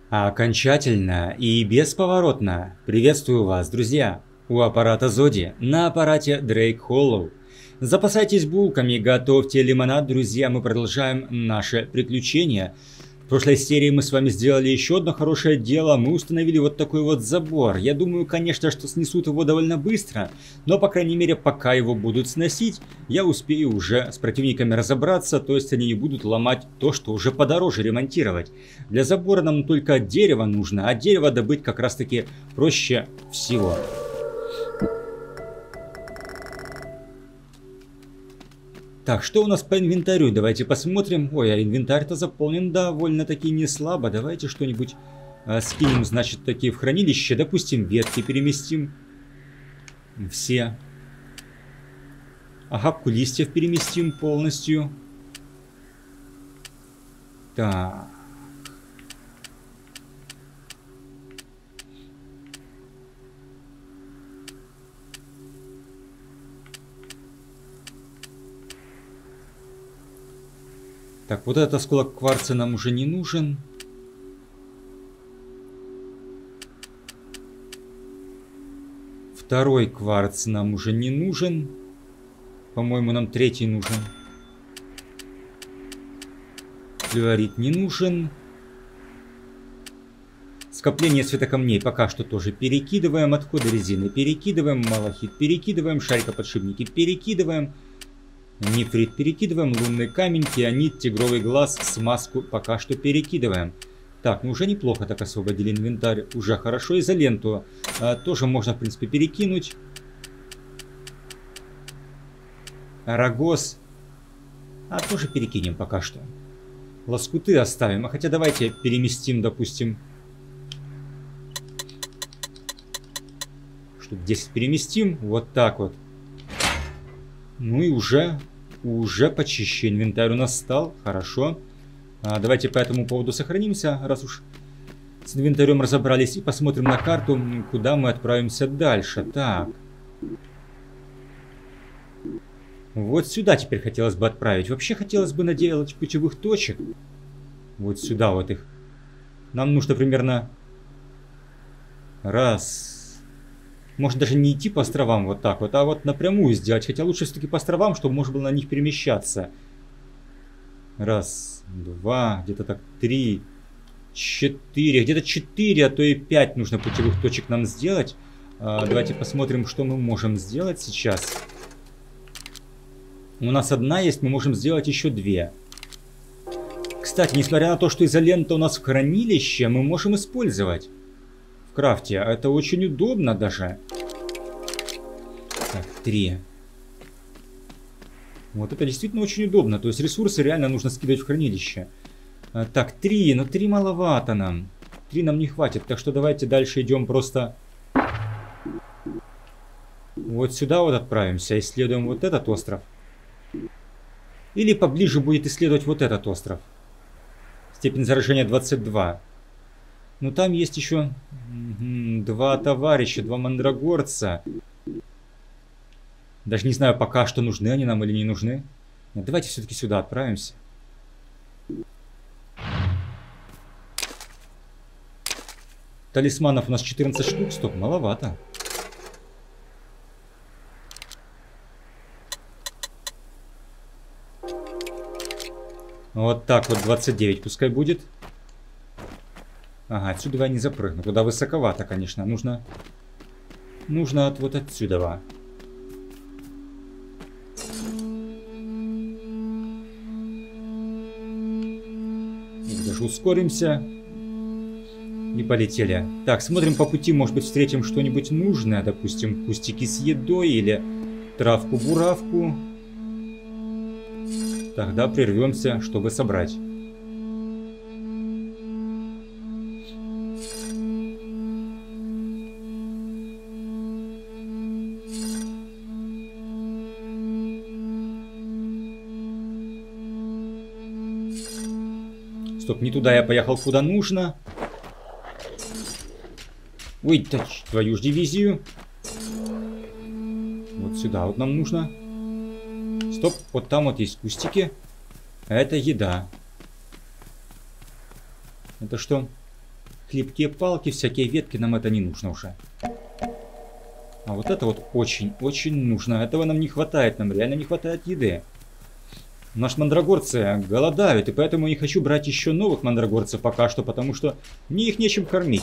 Окончательно и бесповоротно приветствую вас, друзья, у аппарата Зоди, на аппарате Дрейк Холлоу. Запасайтесь булками, готовьте лимонад, друзья, мы продолжаем наше приключение. В прошлой серии мы с вами сделали еще одно хорошее дело, мы установили вот такой вот забор. Я думаю, конечно, что снесут его довольно быстро, но, по крайней мере, пока его будут сносить, я успею уже с противниками разобраться, то есть они не будут ломать то, что уже подороже ремонтировать. Для забора нам только дерево нужно, а дерево добыть как раз таки проще всего. Так, что у нас по инвентарю? Давайте посмотрим. Ой, а инвентарь-то заполнен довольно-таки не слабо. Давайте что-нибудь скинем, значит, такие в хранилище. Допустим, ветки переместим. Все. Охапку листьев переместим полностью. Так. Так, вот этот осколок кварца нам уже не нужен. Второй кварц нам уже не нужен. По-моему, нам третий нужен. Флюорит не нужен. Скопление светокамней пока что тоже перекидываем. Отходы резины перекидываем. Малахит перекидываем. Шарикоподшипники перекидываем. Нефрит перекидываем, лунный камень, кианит, тигровый глаз, смазку пока что перекидываем. Так, ну уже неплохо так освободили инвентарь, уже хорошо. Изоленту тоже можно, в принципе, перекинуть. Арагос тоже перекинем пока что. Лоскуты оставим, хотя давайте переместим, допустим, штук 10 переместим, вот так вот. Ну и уже почище инвентарь у нас стал. Хорошо. Давайте по этому поводу сохранимся, раз уж с инвентарем разобрались. И посмотрим на карту, куда мы отправимся дальше. Так. Вот сюда теперь хотелось бы отправить. Вообще хотелось бы наделать путевых точек. Вот сюда вот их. Нам нужно примерно... Раз... Может даже не идти по островам вот так вот, а вот напрямую сделать. Хотя лучше все-таки по островам, чтобы можно было на них перемещаться. Раз, два, где-то так, 3, 4. Где-то 4, а то и 5 нужно путевых точек нам сделать. Давайте посмотрим, что мы можем сделать сейчас. У нас одна есть, мы можем сделать еще 2. Кстати, несмотря на то, что изолента у нас в хранилище, мы можем использовать в крафте. Это очень удобно даже. Так, 3. Вот это действительно очень удобно. То есть ресурсы реально нужно скидывать в хранилище. Так, 3. Но 3 маловато нам. 3 нам не хватит. Так что давайте дальше идем просто... Вот сюда вот отправимся. Исследуем вот этот остров. Или поближе будет исследовать вот этот остров. Степень заражения 22. Но там есть еще 2 товарища, 2 мандрагорца. Даже не знаю пока, что нужны они нам или не нужны. Нет, давайте все-таки сюда отправимся. Талисманов у нас 14 штук. Стоп, маловато. Вот так вот 29 пускай будет. Ага, отсюда я не запрыгну. Туда высоковато, конечно. Нужно вот отсюда. Даже ускоримся. И полетели. Так, смотрим по пути. Может быть, встретим что-нибудь нужное. Допустим, кустики с едой или травку-буравку. Тогда прервемся, чтобы собрать. Стоп, не туда я поехал, куда нужно. Ой, твою ж дивизию. Вот сюда вот нам нужно. Стоп, вот там вот есть кустики. Это еда. Это что? хлипкие палки, всякие ветки, нам это не нужно уже. А вот это вот очень-очень нужно. Этого нам не хватает, нам реально не хватает еды. Наши мандрагорцы голодают, и поэтому я не хочу брать еще новых мандрагорцев пока что, потому что мне их нечем кормить.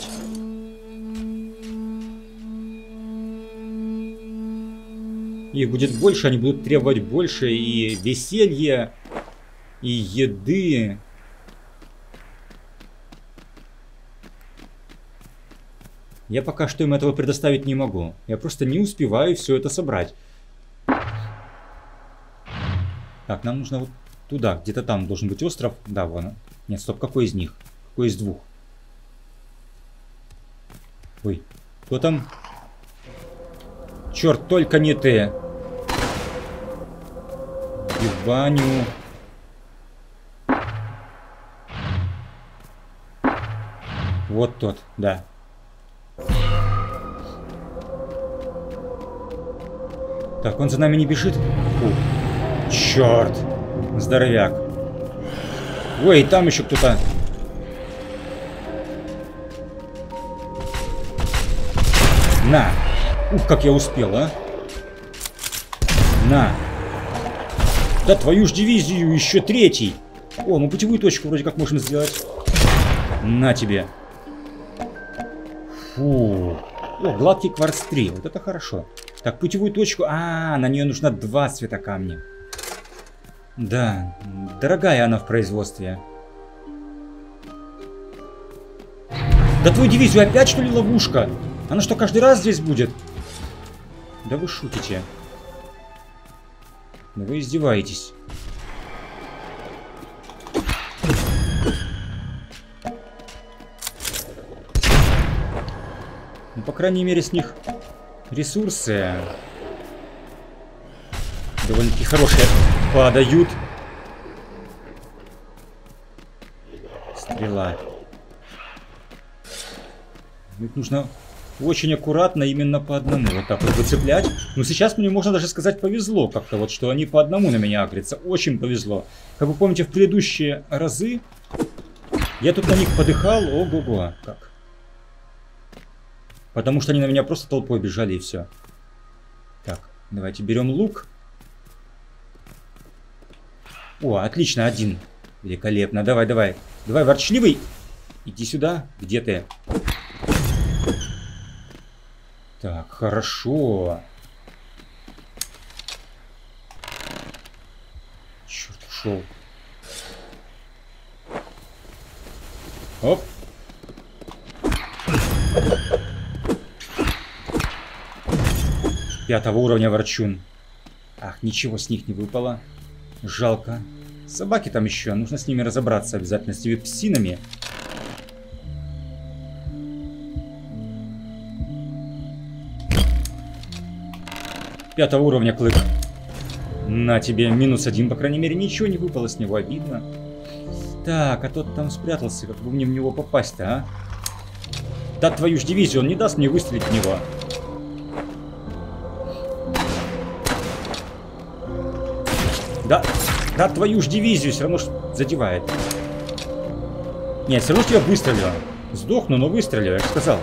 Их будет больше, они будут требовать больше и веселья, и еды. Я пока что им этого предоставить не могу. Я просто не успеваю все это собрать. Так, нам нужно вот туда, где-то там должен быть остров. Да, вон. Нет, стоп, какой из них? Какой из двух? Ой, кто там? Черт, только не ты. В баню. Вот тот, да. Так, он за нами не бежит? Фу. Черт. Здоровяк. Ой, там еще кто-то. На. Ух, как я успел, а. На. Да твою ж дивизию, еще третий. О, мы путевую точку вроде как можем сделать. На тебе. Фу. О, гладкий кварц 3. Вот это хорошо. Так, путевую точку. А, на нее нужно 2 цвета камня. Да, дорогая она в производстве. Да твою дивизию опять что ли ловушка? Она что, каждый раз здесь будет? Да вы шутите. Да вы издеваетесь. Ну, по крайней мере, с них ресурсы довольно-таки хорошие падают. Стрела. Их нужно очень аккуратно именно по одному вот так вот выцеплять. Но сейчас мне можно даже сказать повезло как-то вот, что они по одному на меня агрятся. Очень повезло. Как вы помните, в предыдущие разы я тут на них подыхал. Ого-го, как. Потому что они на меня просто толпой бежали и все. Так, давайте берем лук. О, отлично, один. Великолепно. Давай, давай. Давай, ворчливый. Иди сюда. Где ты? Так, хорошо. Черт, ушел. Оп. Пятого уровня ворчун. Ах, ничего с них не выпало. Жалко. Собаки там еще. Нужно с ними разобраться обязательно. С этими псинами. Пятого уровня клык. На тебе. -1, по крайней мере. Ничего не выпало с него. Обидно. Так, а тот там спрятался. Как бы мне в него попасть-то, а? Да твою ж дивизию. Он не даст мне выстрелить в него. Да, да твою ж дивизию. Все равно задевает. Нет, все равно что я выстрелю. Сдохну, но выстрелю, я же сказал.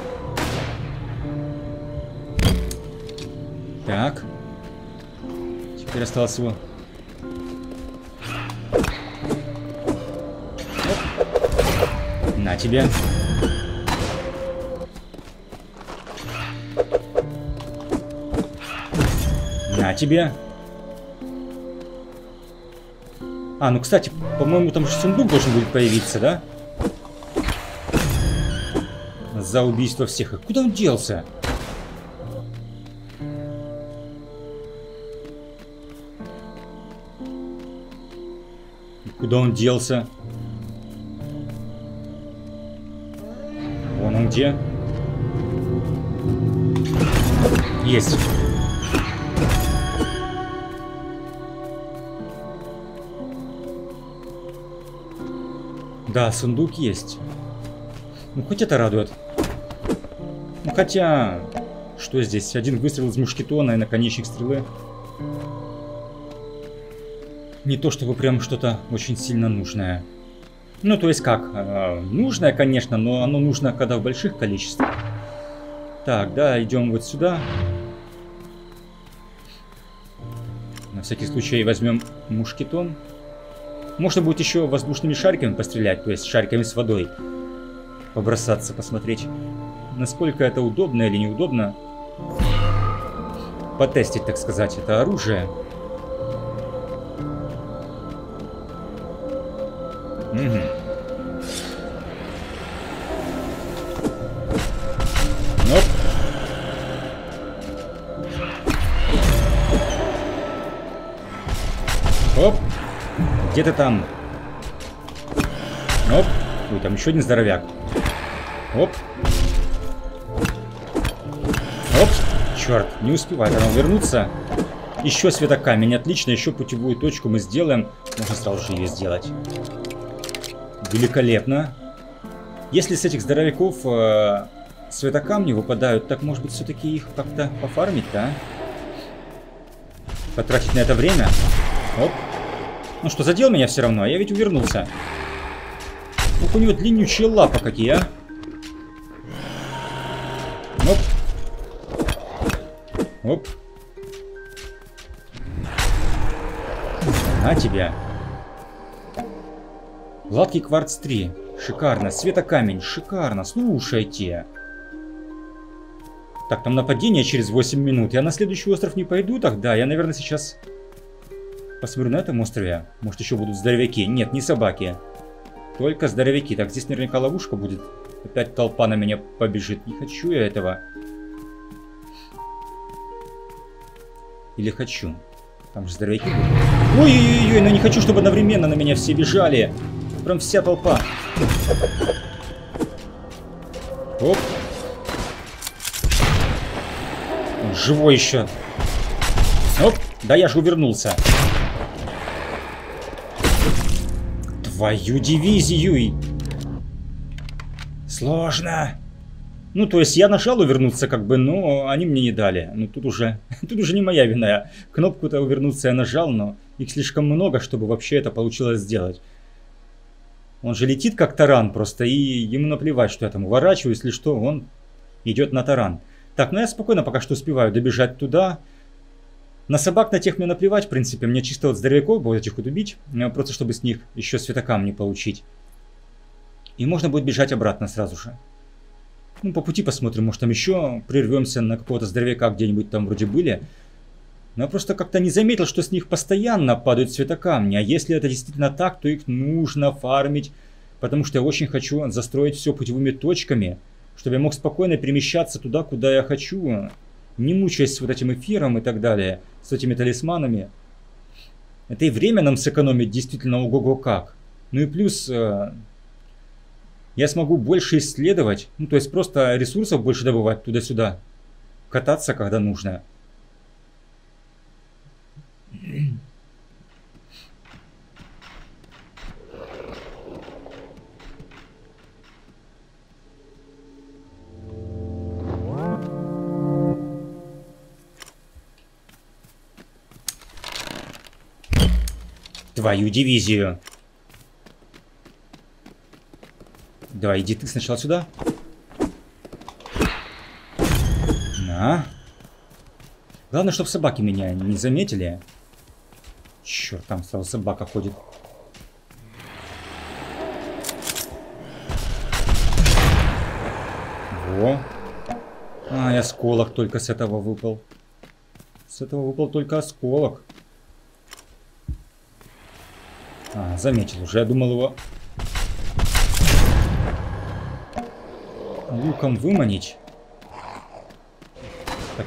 Так. Теперь осталось его. Оп. На тебе. На тебе. А, ну кстати, по-моему, там же сундук должен будет появиться, да? За убийство всех. Куда он делся? Куда он делся? Вон он где. Есть. Да, сундук есть. Ну, хоть это радует. Ну, хотя... Что здесь? Один выстрел из мушкетона и наконечник стрелы. Не то чтобы прям что-то очень сильно нужное. Ну, то есть как? Нужное, конечно, но оно нужно, когда в больших количествах. Так, да, идем вот сюда. На всякий случай возьмем мушкетон. Можно будет еще воздушными шариками пострелять, то есть шариками с водой. Побросаться, посмотреть, насколько это удобно или неудобно. Потестить, так сказать, это оружие. Угу. Оп. Оп. Где ты там? Оп. Ой, там еще один здоровяк. Оп. Оп. Черт, не успевает она вернуться. Еще светокамень, отлично, еще путевую точку мы сделаем. Можно сразу же ее сделать. Великолепно. Если с этих здоровяков светокамни выпадают, так может быть все-таки их как-то пофармить, да? Потратить на это время. Оп. Ну что, задел меня все равно, а я ведь увернулся. Ух, у него длиннючие лапы какие, а. Оп. Оп. На тебя. Гладкий кварц 3. Шикарно. Светокамень. Шикарно. Слушайте. Так, там нападение через 8 минут. Я на следующий остров не пойду тогда. Я, наверное, сейчас посмотрю на этом острове. Может, еще будут здоровяки. Нет, не собаки. Только здоровяки. Так, здесь наверняка ловушка будет. Опять толпа на меня побежит. Не хочу я этого. Или хочу. Там же здоровяки будут. Ой-ой-ой, но не хочу, чтобы одновременно на меня все бежали. Прям вся толпа. Оп. Он живой еще. Оп. Да я же увернулся. Твою дивизию. Сложно. Ну, то есть я нажал увернуться, как бы, но они мне не дали. Ну, тут уже не моя вина. Кнопку-то увернуться я нажал, но их слишком много, чтобы вообще это получилось сделать. Он же летит как таран просто, и ему наплевать, что я там уворачиваюсь, если что, он идет на таран. Так, ну я спокойно пока что успеваю добежать туда. На собак на тех мне наплевать, в принципе. Мне чисто вот здоровяков будет этих вот убить, просто чтобы с них еще светокамни получить. И можно будет бежать обратно сразу же. Ну, по пути посмотрим, может там еще прервемся на какого-то здоровяка, где-нибудь там вроде были. Но я просто как-то не заметил, что с них постоянно падают светокамни. А если это действительно так, то их нужно фармить. Потому что я очень хочу застроить все путевыми точками, чтобы я мог спокойно перемещаться туда, куда я хочу. Не мучаясь вот этим эфиром и так далее, с этими талисманами. Это и время нам сэкономит действительно ого-го как. Ну и плюс я смогу больше исследовать. Ну то есть просто ресурсов больше добывать туда-сюда. Кататься, когда нужно. Твою дивизию. Давай, иди ты сначала сюда. На. Главное, чтобы собаки меня не заметили. Черт, там сразу собака ходит. Во. Ай, осколок только с этого выпал. С этого выпал только осколок. А, заметил уже. Я думал его луком выманить. Так.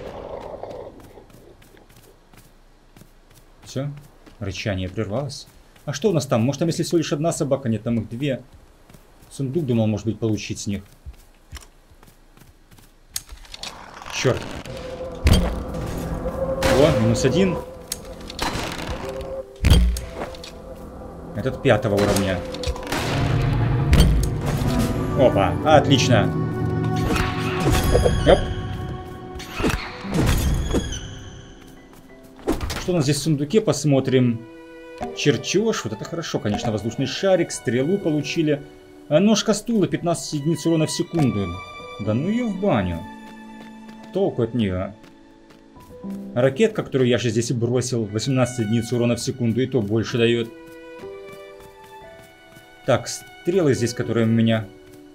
Все. Рычание прервалось. А что у нас там? Может там если всего лишь одна собака? Нет, там их две. Сундук думал, может быть, получить с них. Черт. О, -1. Этот 5-го уровня. Опа, отлично. Оп. Что у нас здесь в сундуке? Посмотрим. Чертеж, вот это хорошо, конечно, воздушный шарик, стрелу получили. А ножка стула, 15 единиц урона в секунду. Да ну ее в баню. Толку от нее. Ракетка, которую я же здесь и бросил, 18 единиц урона в секунду, и то больше дает. Так, стрелы здесь, которые у меня...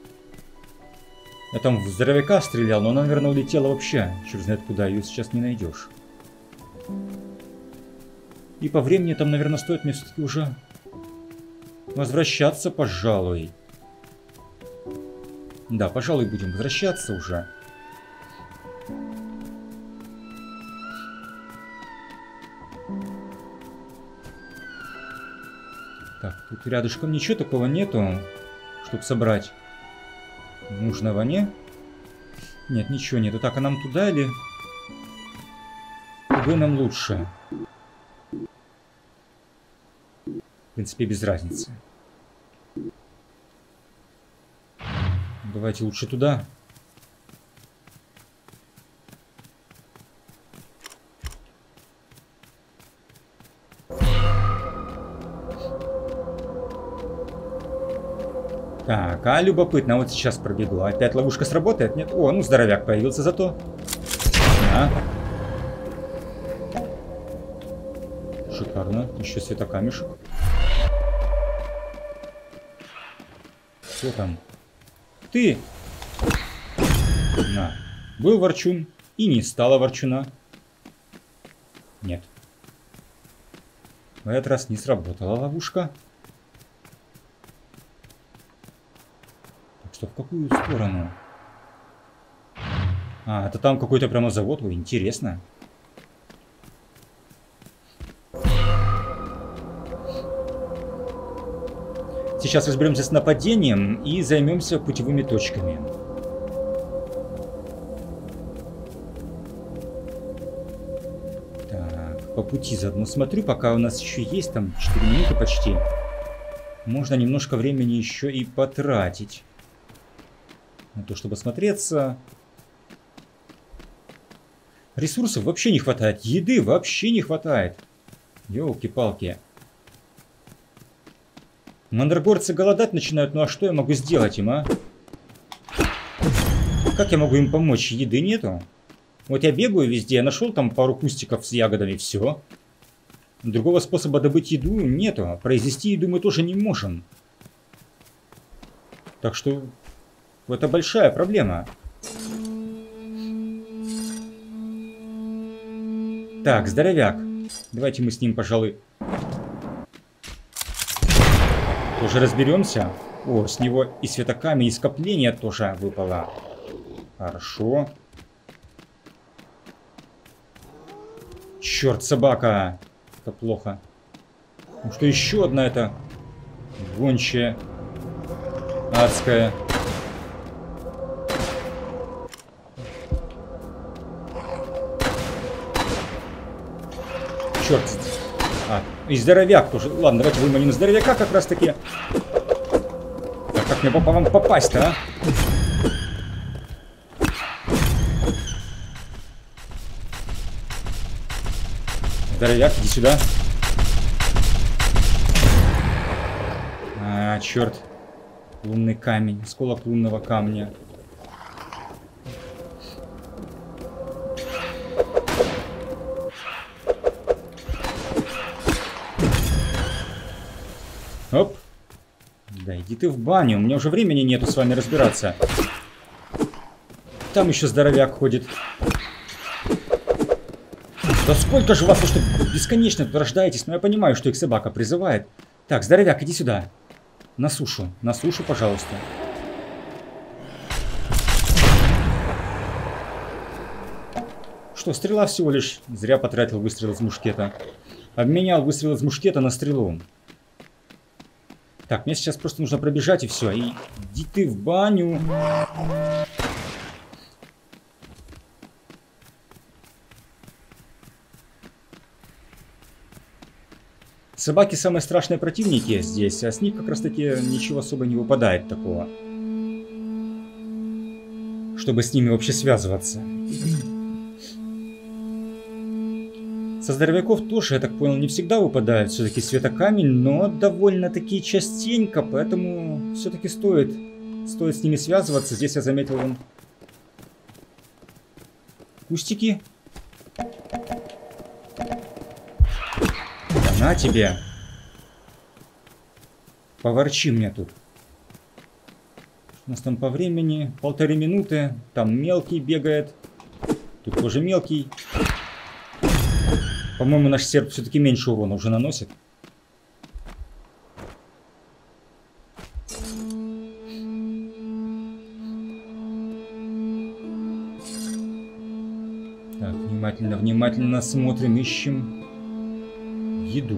Я там в здоровяка стрелял, но она, наверное, улетела вообще. Черт знает куда, ее сейчас не найдешь. И по времени там, наверное, стоит мне все-таки уже возвращаться, пожалуй. Да, пожалуй, будем возвращаться уже. Так, тут рядышком ничего такого нету, чтобы собрать нужного, не? Нет, ничего нету. Так, а нам туда или... Куда нам лучше? В принципе, без разницы. Давайте лучше туда. Так, а любопытно, вот сейчас пробегла. Опять ловушка сработает? Нет? О, ну здоровяк появился зато. А. Шикарно. Еще светокамешек. Что там? Ты! На. Был ворчун, и не стало ворчуна. Нет. В этот раз не сработала ловушка. Так что в какую сторону? А, это там какой-то прямо завод. Ой, интересно. Сейчас разберемся с нападением и займемся путевыми точками. Так, по пути заодно смотрю, пока у нас еще есть там 4 минуты почти. Можно немножко времени еще и потратить на то, чтобы смотреться. Ресурсов вообще не хватает, еды вообще не хватает. Ёлки-палки. Мандрагорцы голодать начинают, ну а что я могу сделать им, а? Как я могу им помочь? Еды нету. Вот я бегаю везде, я нашел там пару кустиков с ягодами, все. Другого способа добыть еду нету. Произвести еду мы тоже не можем. Так что это большая проблема. Так, здоровяк. Давайте мы с ним, пожалуй... Тоже разберемся. О, с него и светокамень, и скопление тоже выпало. Хорошо. Черт, собака. Это плохо. Ну что, еще одна эта гончая. Адская. Черт. А, и здоровяк тоже. Ладно, давайте выманим здоровяка как раз таки. Так, как мне по вам попасть-то, а? Здоровяк, иди сюда. А, черт. Лунный камень. Осколок лунного камня. Оп. Да иди ты в баню. У меня уже времени нету с вами разбираться. Там еще здоровяк ходит. Да сколько же вас, вы что, бесконечно тут рождаетесь? Но я понимаю, что их собака призывает. Так, здоровяк, иди сюда. На сушу, пожалуйста. Что, стрела всего лишь. Зря потратил выстрел из мушкета. Обменял выстрел из мушкета на стрелу. Так, мне сейчас просто нужно пробежать и все. И иди ты в баню. Собаки самые страшные противники здесь, а с них как раз таки ничего особо не выпадает такого. Чтобы с ними вообще связываться. Со здоровяков тоже, я так понял, не всегда выпадают все-таки светокамень, но довольно-таки частенько, поэтому все-таки стоит с ними связываться. Здесь я заметил вон кустики. Да на тебе. Поворчи мне тут. У нас там по времени 1,5 минуты. Там мелкий бегает. Тут тоже мелкий. По-моему, наш серп все-таки меньше урона уже наносит. Так, внимательно смотрим, ищем еду.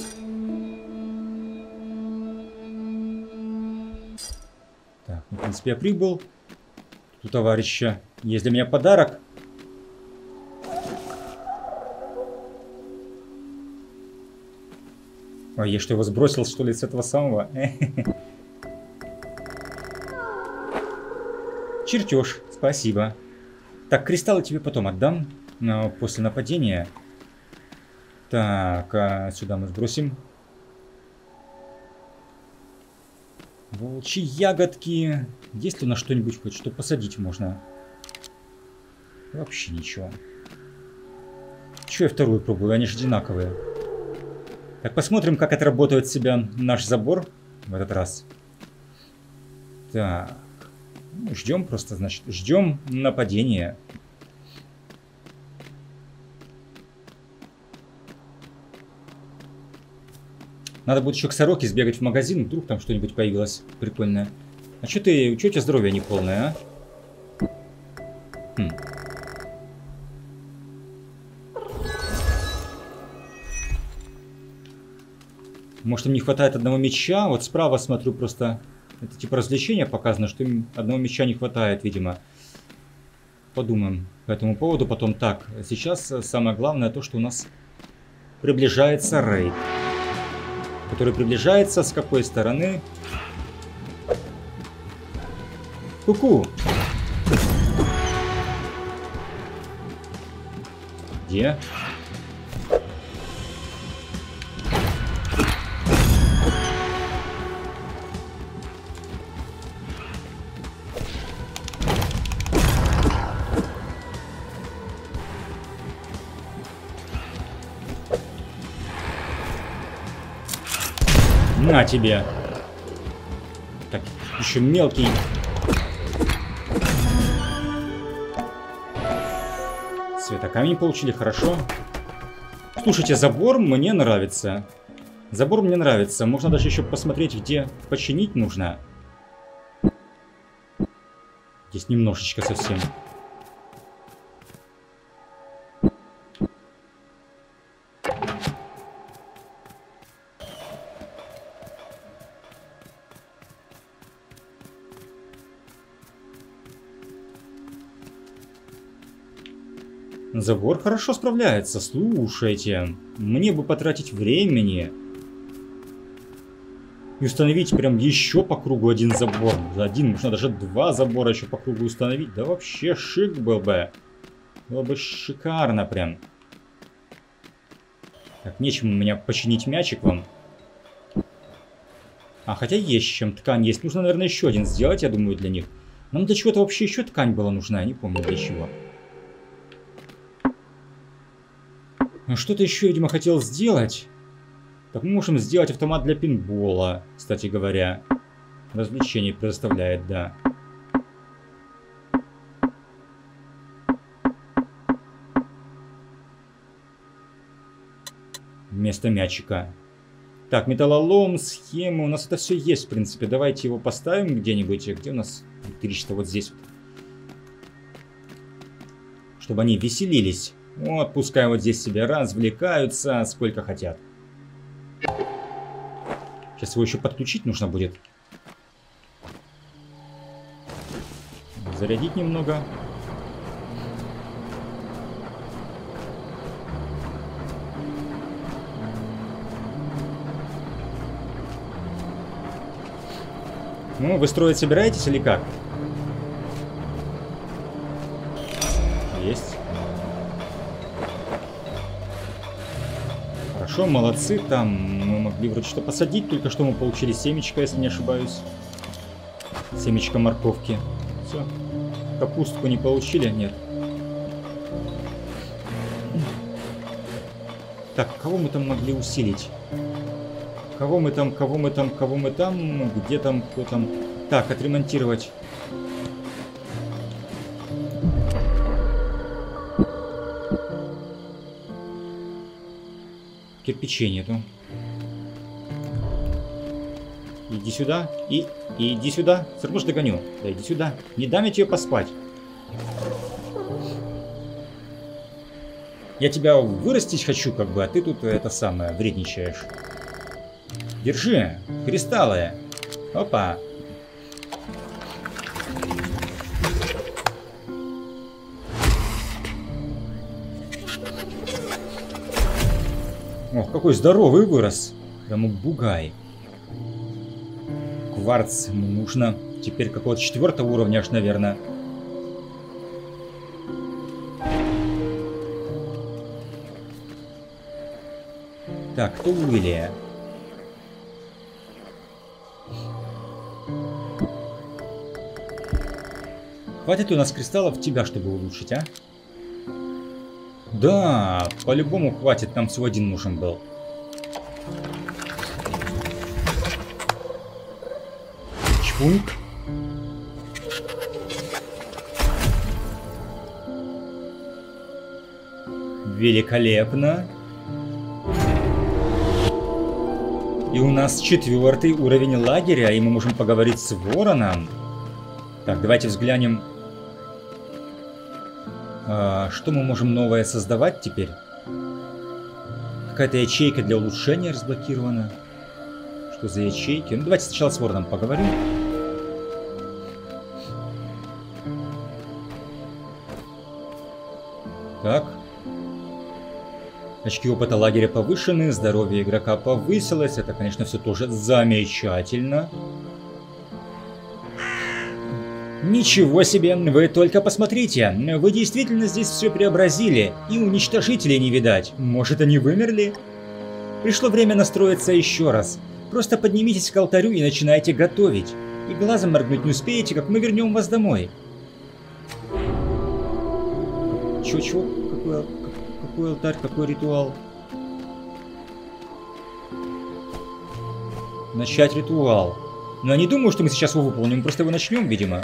Так, в принципе, я прибыл. Тут у товарища есть для меня подарок. Ой, я что, его сбросил, что ли, с этого самого? Чертеж, спасибо. Так, кристаллы тебе потом отдам, после нападения. Так, сюда мы сбросим. Волчьи ягодки. Есть ли у нас что-нибудь, хоть что посадить можно? Вообще ничего. Че я вторую пробую, они же одинаковые. Так, посмотрим, как отработает себя наш забор в этот раз. Так. Ну, ждем просто, значит, ждем нападения. Надо будет еще к сороке сбегать в магазин, вдруг там что-нибудь появилось прикольное. А что у тебя здоровье не полное, а? Хм. Может, им не хватает одного меча? Вот справа смотрю просто. Это типа развлечения показано, что им одного меча не хватает, видимо. Подумаем по этому поводу потом. Так, сейчас самое главное то, что у нас приближается рейд. Который приближается с какой стороны? Ку-ку! Где? На тебе. Так, еще мелкий. Светокамень получили, хорошо. Слушайте, забор мне нравится. Забор мне нравится. Можно даже еще посмотреть, где починить нужно. Здесь немножечко совсем. Забор хорошо справляется, слушайте. Мне бы потратить времени. И установить прям еще по кругу один забор. Один, можно даже 2 забора еще по кругу установить. Да вообще шик был бы. Было бы шикарно прям. Так, нечем у меня починить мячик вам. А, хотя есть чем, ткань есть. Нужно, наверное, еще один сделать, я думаю, для них. Нам для чего-то вообще еще ткань была нужна, я не помню для чего. Что-то еще, видимо, хотел сделать. Так мы можем сделать автомат для пинбола, кстати говоря. Развлечение предоставляет, да. Вместо мячика. Так, металлолом, схемы. У нас это все есть, в принципе. Давайте его поставим где-нибудь. Где у нас электричество? Вот здесь. Чтобы они веселились. Вот, пускай вот здесь себе развлекаются, сколько хотят. Сейчас его еще подключить нужно будет. Зарядить немного. Ну, вы строить собираетесь или как? Есть. Хорошо, молодцы. Там мы могли вроде что посадить. Только что мы получили семечко, если не ошибаюсь. Семечко морковки. Все. Капустку не получили? Нет. Так, кого мы там могли усилить? Кого мы там? Где там? Кто там? Так, отремонтировать. Кирпичей нету. Иди сюда. И иди сюда. Все равно ж догоню. Да иди сюда. Не дам я тебе поспать. Я тебя вырастить хочу, как бы, а ты тут это самое вредничаешь. Держи. Кристаллы. Опа. Ох, какой здоровый вырос. Прямо бугай. Кварц нужно. Теперь какого-то 4-го уровня аж, наверное. Так, кто Уилли? Хватит у нас кристаллов тебя, чтобы улучшить, а? Да, по-любому хватит, нам всего один нужен был. Чпуньк. Великолепно. И у нас 4-й уровень лагеря, и мы можем поговорить с Вороном. Так, давайте взглянем. Что мы можем новое создавать теперь? Какая-то ячейка для улучшения разблокирована. Что за ячейки? Ну, давайте сначала с Вороном поговорим. Так. Очки опыта лагеря повышены, здоровье игрока повысилось. Это, конечно, все тоже замечательно. Ничего себе, вы только посмотрите. Вы действительно здесь все преобразили. И уничтожителей не видать. Может, они вымерли? Пришло время настроиться еще раз. Просто поднимитесь к алтарю и начинайте готовить. И глазом моргнуть не успеете, как мы вернем вас домой. Чего? Какой алтарь, какой ритуал? Начать ритуал. Но я не думаю, что мы сейчас его выполним, просто его начнем, видимо.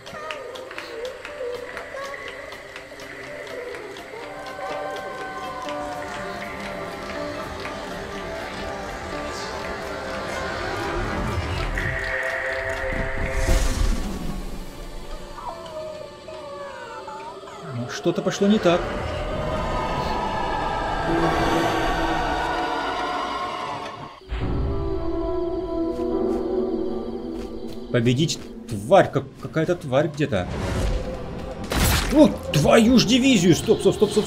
Что-то пошло не так. Победить тварь, какая-то тварь где-то. Вот твою ж дивизию! Стоп.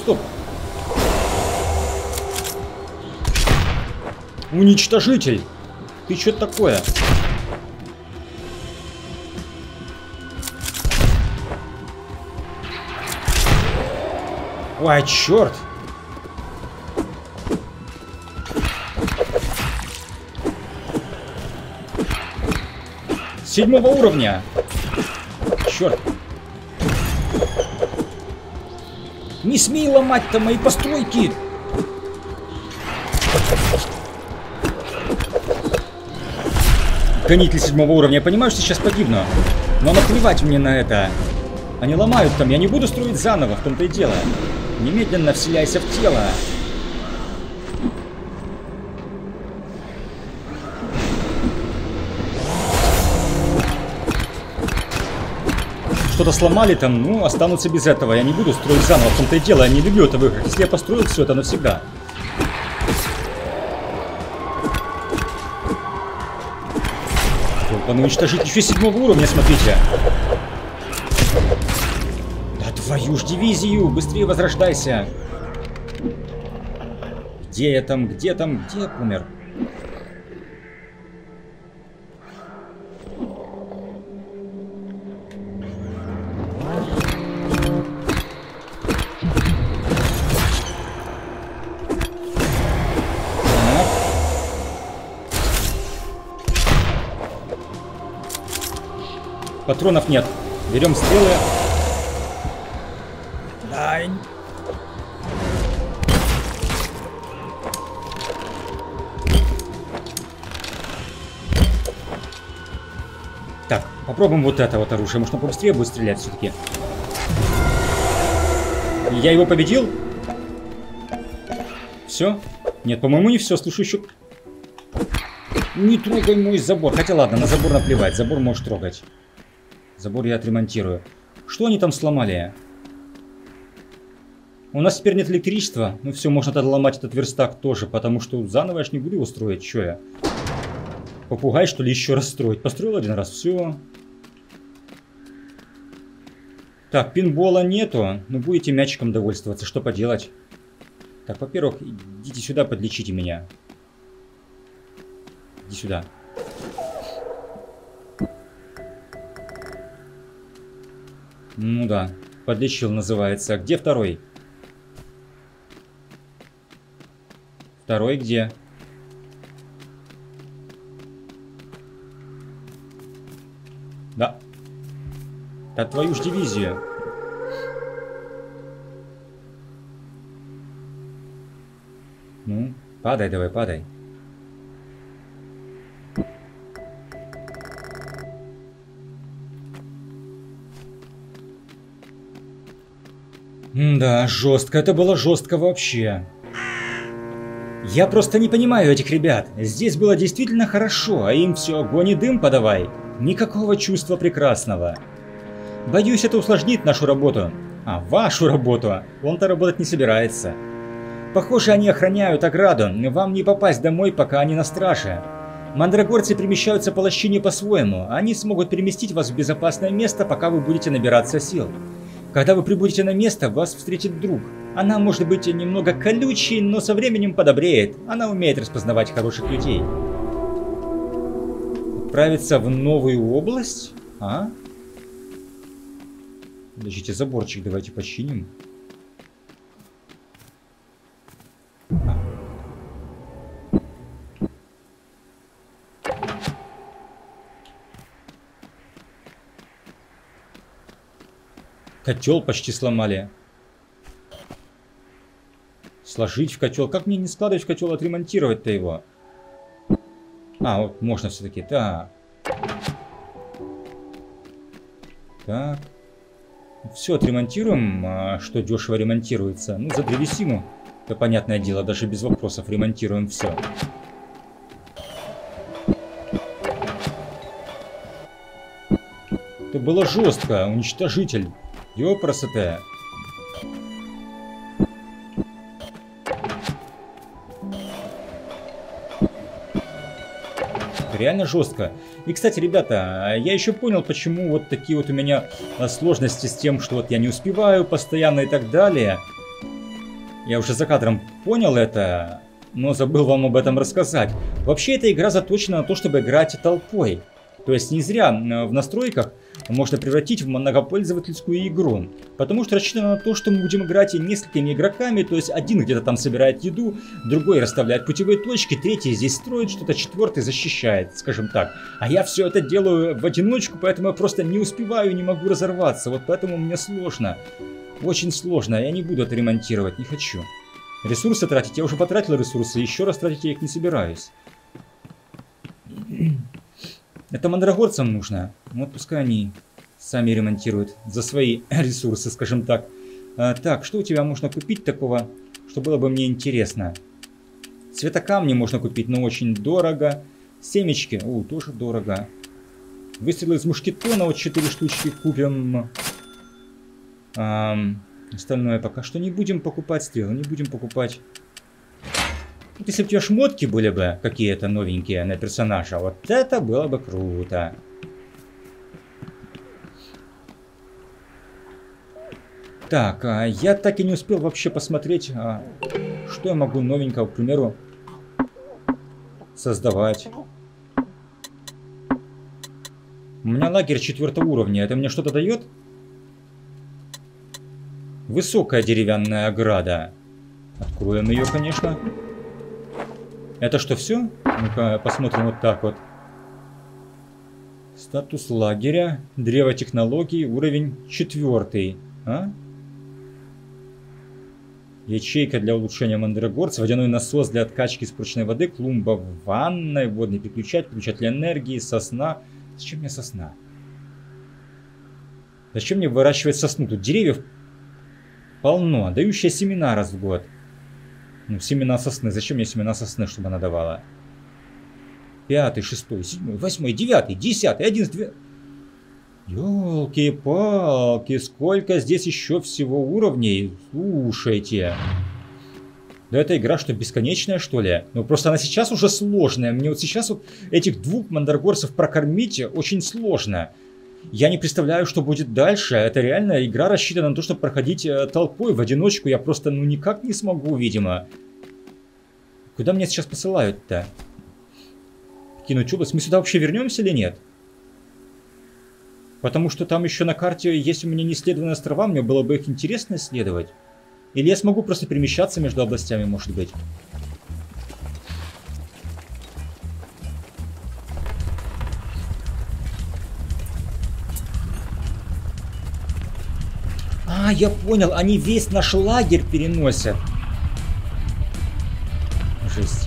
Уничтожитель! Ты что такое? Ой, черт! Седьмого уровня! Черт! Не смей ломать-то мои постройки! Гонитель 7-го уровня, я понимаю, что сейчас погибну. Но наплевать мне на это. Они ломают там, я не буду строить заново, в том-то и дело. Немедленно вселяйся в тело. Что-то сломали там, ну, останутся без этого. Я не буду строить заново, в том-то и дело. Я не люблю это в играх. Если я построю все это навсегда. Вот, надо уничтожить еще 7-го уровня, смотрите. Да твою ж дивизию! Быстрее возрождайся! Где я там? Где я помер? Патронов нет. Берем стрелы. Дай. Так, попробуем вот это вот оружие. Может, он побыстрее будет стрелять все-таки. Я его победил? Все? Нет, по-моему, не все. Слушай, еще... Не трогай мой забор. Хотя ладно, на забор наплевать. Забор можешь трогать. Забор я отремонтирую. Что они там сломали? У нас теперь нет электричества. Ну все, можно тогда ломать этот верстак тоже. Потому что заново я ж не буду его строить. Че я? Попугай, что ли, еще раз строить? Построил один раз, все. Так, пинбола нету. Ну, будете мячиком довольствоваться. Что поделать? Так, во-первых, идите сюда, подлечите меня. Иди сюда. Ну да, подлечил называется. Где второй? Второй где? Да. Да твою ж дивизию. Ну, падай давай, падай. Да, жестко. Это было жестко вообще. Я просто не понимаю этих ребят. Здесь было действительно хорошо, а им все огонь и дым подавай. Никакого чувства прекрасного. Боюсь, это усложнит нашу работу. А, вашу работу. Он-то работать не собирается. Похоже, они охраняют ограду. Вам не попасть домой, пока они на страже. Мандрагорцы перемещаются по лощине по-своему. Они смогут переместить вас в безопасное место, пока вы будете набираться сил. Когда вы прибудете на место, вас встретит друг. Она может быть немного колючей, но со временем подобреет. Она умеет распознавать хороших людей. Отправиться в новую область? А? Подождите, заборчик давайте починим. Котел почти сломали. Сложить в котел. Как мне не складывать в котел, отремонтировать-то его? А, вот можно все-таки. Так. Так. Все отремонтируем, что дешево ремонтируется. Ну, за древесину. Это понятное дело, даже без вопросов ремонтируем все. Это было жестко. Уничтожитель. Ёпросоте. Реально жестко. И, кстати, ребята, я еще понял, почему вот такие вот у меня сложности с тем, что вот я не успеваю постоянно и так далее. Я уже за кадром понял это, но забыл вам об этом рассказать. Вообще, эта игра заточена на то, чтобы играть толпой. То есть не зря в настройках можно превратить в многопользовательскую игру. Потому что рассчитано на то, что мы будем играть несколькими игроками. То есть один где-то там собирает еду, другой расставляет путевые точки, третий здесь строит что-то, четвертый защищает, скажем так. А я все это делаю в одиночку, поэтому я просто не успеваю, не могу разорваться. Вот поэтому мне сложно. Очень сложно. Я не буду это ремонтировать, не хочу. Ресурсы тратить. Я уже потратил ресурсы, еще раз тратить я их не собираюсь. Это мандрагорцам нужно. Вот пускай они сами ремонтируют за свои ресурсы, скажем так. Так, что у тебя можно купить такого, что было бы мне интересно? Цветокамни можно купить, но очень дорого. Семечки, тоже дорого. Выстрелы из мушкетона, вот 4 штучки купим. Остальное пока что не будем покупать, стрелы не будем покупать. Вот если бы у тебя шмотки были бы какие-то новенькие на персонажа, вот это было бы круто. Так, я так и не успел вообще посмотреть, что я могу новенького, к примеру, создавать. У меня лагерь 4 уровня, это мне что-то дает? Высокая деревянная ограда. Откроем ее, конечно. Это что, все? Ну-ка, посмотрим вот так вот. Статус лагеря. Древо технологий. Уровень 4. А? Ячейка для улучшения мандрагорца. Водяной насос для откачки из прочной воды. Клумба в ванной. Водный переключатель энергии. Сосна. Зачем мне сосна? Зачем мне выращивать сосну? Тут деревьев полно. Дающая семена раз в год. Ну, семена сосны. Зачем мне семена сосны, чтобы она давала? 5, 6, 7, 8, 9, 10, 11, 12. Ёлки-палки, сколько здесь еще всего уровней. Слушайте. Да эта игра что, бесконечная, что ли? Ну просто она сейчас уже сложная. Мне вот сейчас вот этих двух мандрагорцев прокормить очень сложно. Я не представляю, что будет дальше. Это реально игра рассчитана на то, чтобы проходить толпой. В одиночку я просто ну никак не смогу, видимо. Куда меня сейчас посылают-то? Кинуть область. Мы сюда вообще вернемся или нет? Потому что там еще на карте есть у меня неисследованные острова. Мне было бы их интересно исследовать. Или я смогу просто перемещаться между областями, может быть. А, я понял. Они весь наш лагерь переносят. Жесть.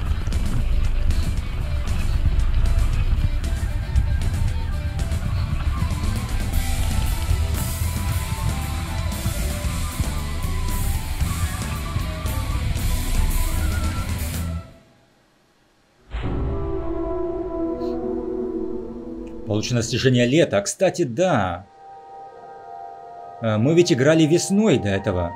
Получено достижение лета. Кстати, да. Мы ведь играли весной до этого.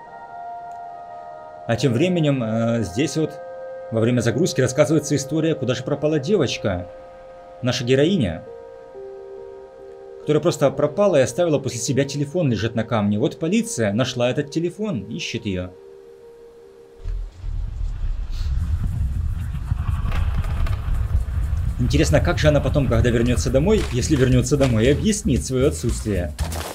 А тем временем здесь вот во время загрузки рассказывается история, куда же пропала девочка. Наша героиня. Которая просто пропала и оставила после себя телефон, лежит на камне. Вот полиция нашла этот телефон, ищет ее. Интересно, как же она потом, когда вернется домой, если вернется домой, объяснит свое отсутствие.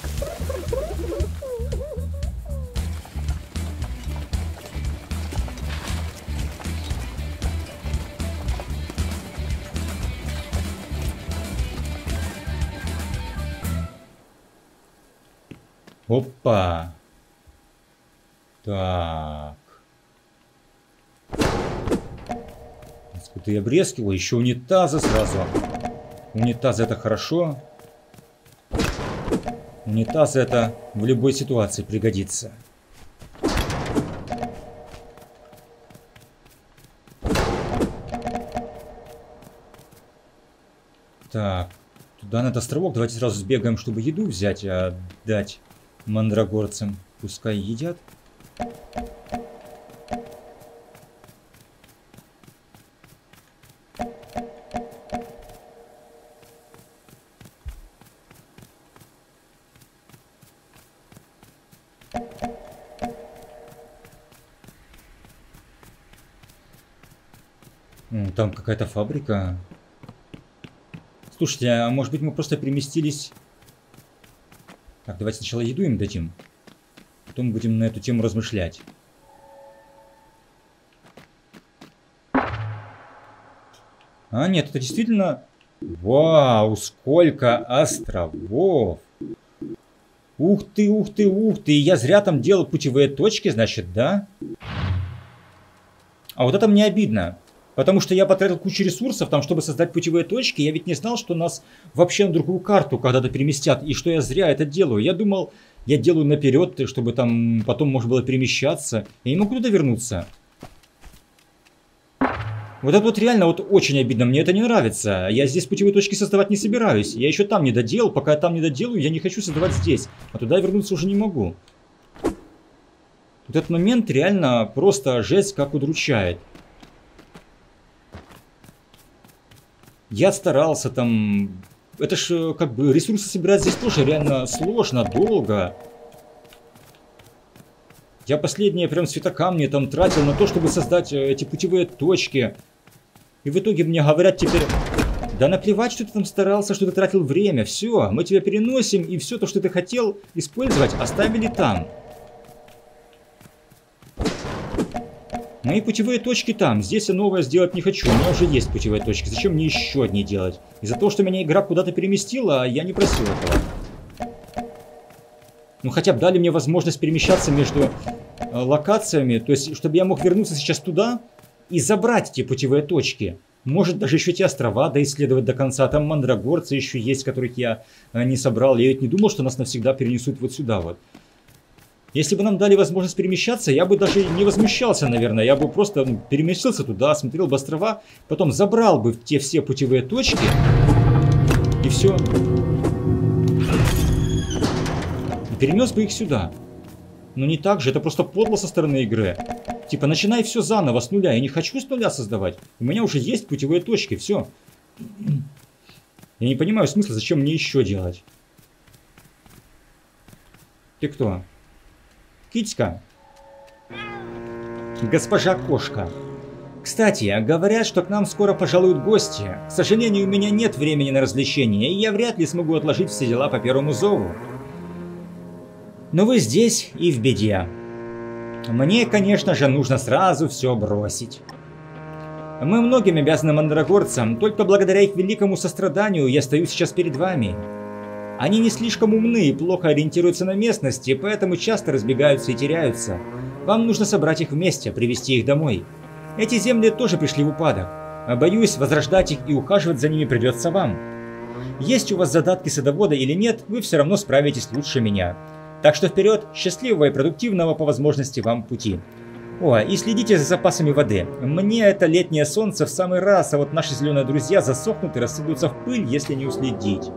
Опа. Так. Скрытые обрезки. Ой, еще унитазы сразу. Унитазы это хорошо. Унитазы это в любой ситуации пригодится. Так. Туда на этот островок. Давайте сразу сбегаем, чтобы еду взять, а отдать мандрагорцам. Пускай едят. Там какая-то фабрика. Слушайте, а может быть мы просто переместились... Так, давайте сначала еду им дадим. Потом будем на эту тему размышлять. А, нет, это действительно... Вау, сколько островов! Ух ты, ух ты, ух ты! Я зря там делал путевые точки, значит, да? А вот это мне обидно. Потому что я потратил кучу ресурсов, там, чтобы создать путевые точки. Я ведь не знал, что нас вообще на другую карту когда-то переместят. И что я зря это делаю. Я думал, я делаю наперед, чтобы там потом можно было перемещаться. Я не могу туда вернуться. Вот это вот реально вот очень обидно. Мне это не нравится. Я здесь путевые точки создавать не собираюсь. Я еще там не доделал. Пока я там не доделаю, я не хочу создавать здесь. А туда вернуться уже не могу. Вот этот момент реально просто жесть как удручает. Я старался там... Это ж как бы ресурсы собирать здесь тоже реально сложно, долго. Я последние прям светокамни там тратил на то, чтобы создать эти путевые точки. И в итоге мне говорят теперь... Да наплевать, что ты там старался, что ты тратил время. Все, мы тебя переносим, и все то, что ты хотел использовать, оставили там. Мои путевые точки там. Здесь я новое сделать не хочу. У меня уже есть путевые точки. Зачем мне еще одни делать? Из-за того, что меня игра куда-то переместила, а я не просил этого. Ну хотя бы дали мне возможность перемещаться между локациями. То есть, чтобы я мог вернуться сейчас туда и забрать эти путевые точки. Может даже еще те острова доисследовать до конца. Там мандрагорцы еще есть, которых я не собрал. Я ведь не думал, что нас навсегда перенесут вот сюда вот. Если бы нам дали возможность перемещаться, я бы даже не возмущался, наверное. Я бы просто переместился туда, смотрел бы острова, потом забрал бы те все путевые точки, и все. И перенес бы их сюда. Но не так же, это просто подло со стороны игры. Типа, начинай все заново, с нуля. Я не хочу с нуля создавать. У меня уже есть путевые точки, все. Я не понимаю смысла, зачем мне еще делать. Ты кто? Китька. Госпожа Кошка. Кстати, говорят, что к нам скоро пожалуют гости. К сожалению, у меня нет времени на развлечения, и я вряд ли смогу отложить все дела по первому зову. Но вы здесь и в беде. Мне, конечно же, нужно сразу все бросить. Мы многим обязаны мандрагорцам, только благодаря их великому состраданию я стою сейчас перед вами. Они не слишком умны и плохо ориентируются на местности, поэтому часто разбегаются и теряются. Вам нужно собрать их вместе, привести их домой. Эти земли тоже пришли в упадок. Боюсь, возрождать их и ухаживать за ними придется вам. Есть у вас задатки садовода или нет, вы все равно справитесь лучше меня. Так что вперед, счастливого и продуктивного по возможности вам пути. О, и следите за запасами воды. Мне это летнее солнце в самый раз, а вот наши зеленые друзья засохнут и рассыпаются в пыль, если не уследить.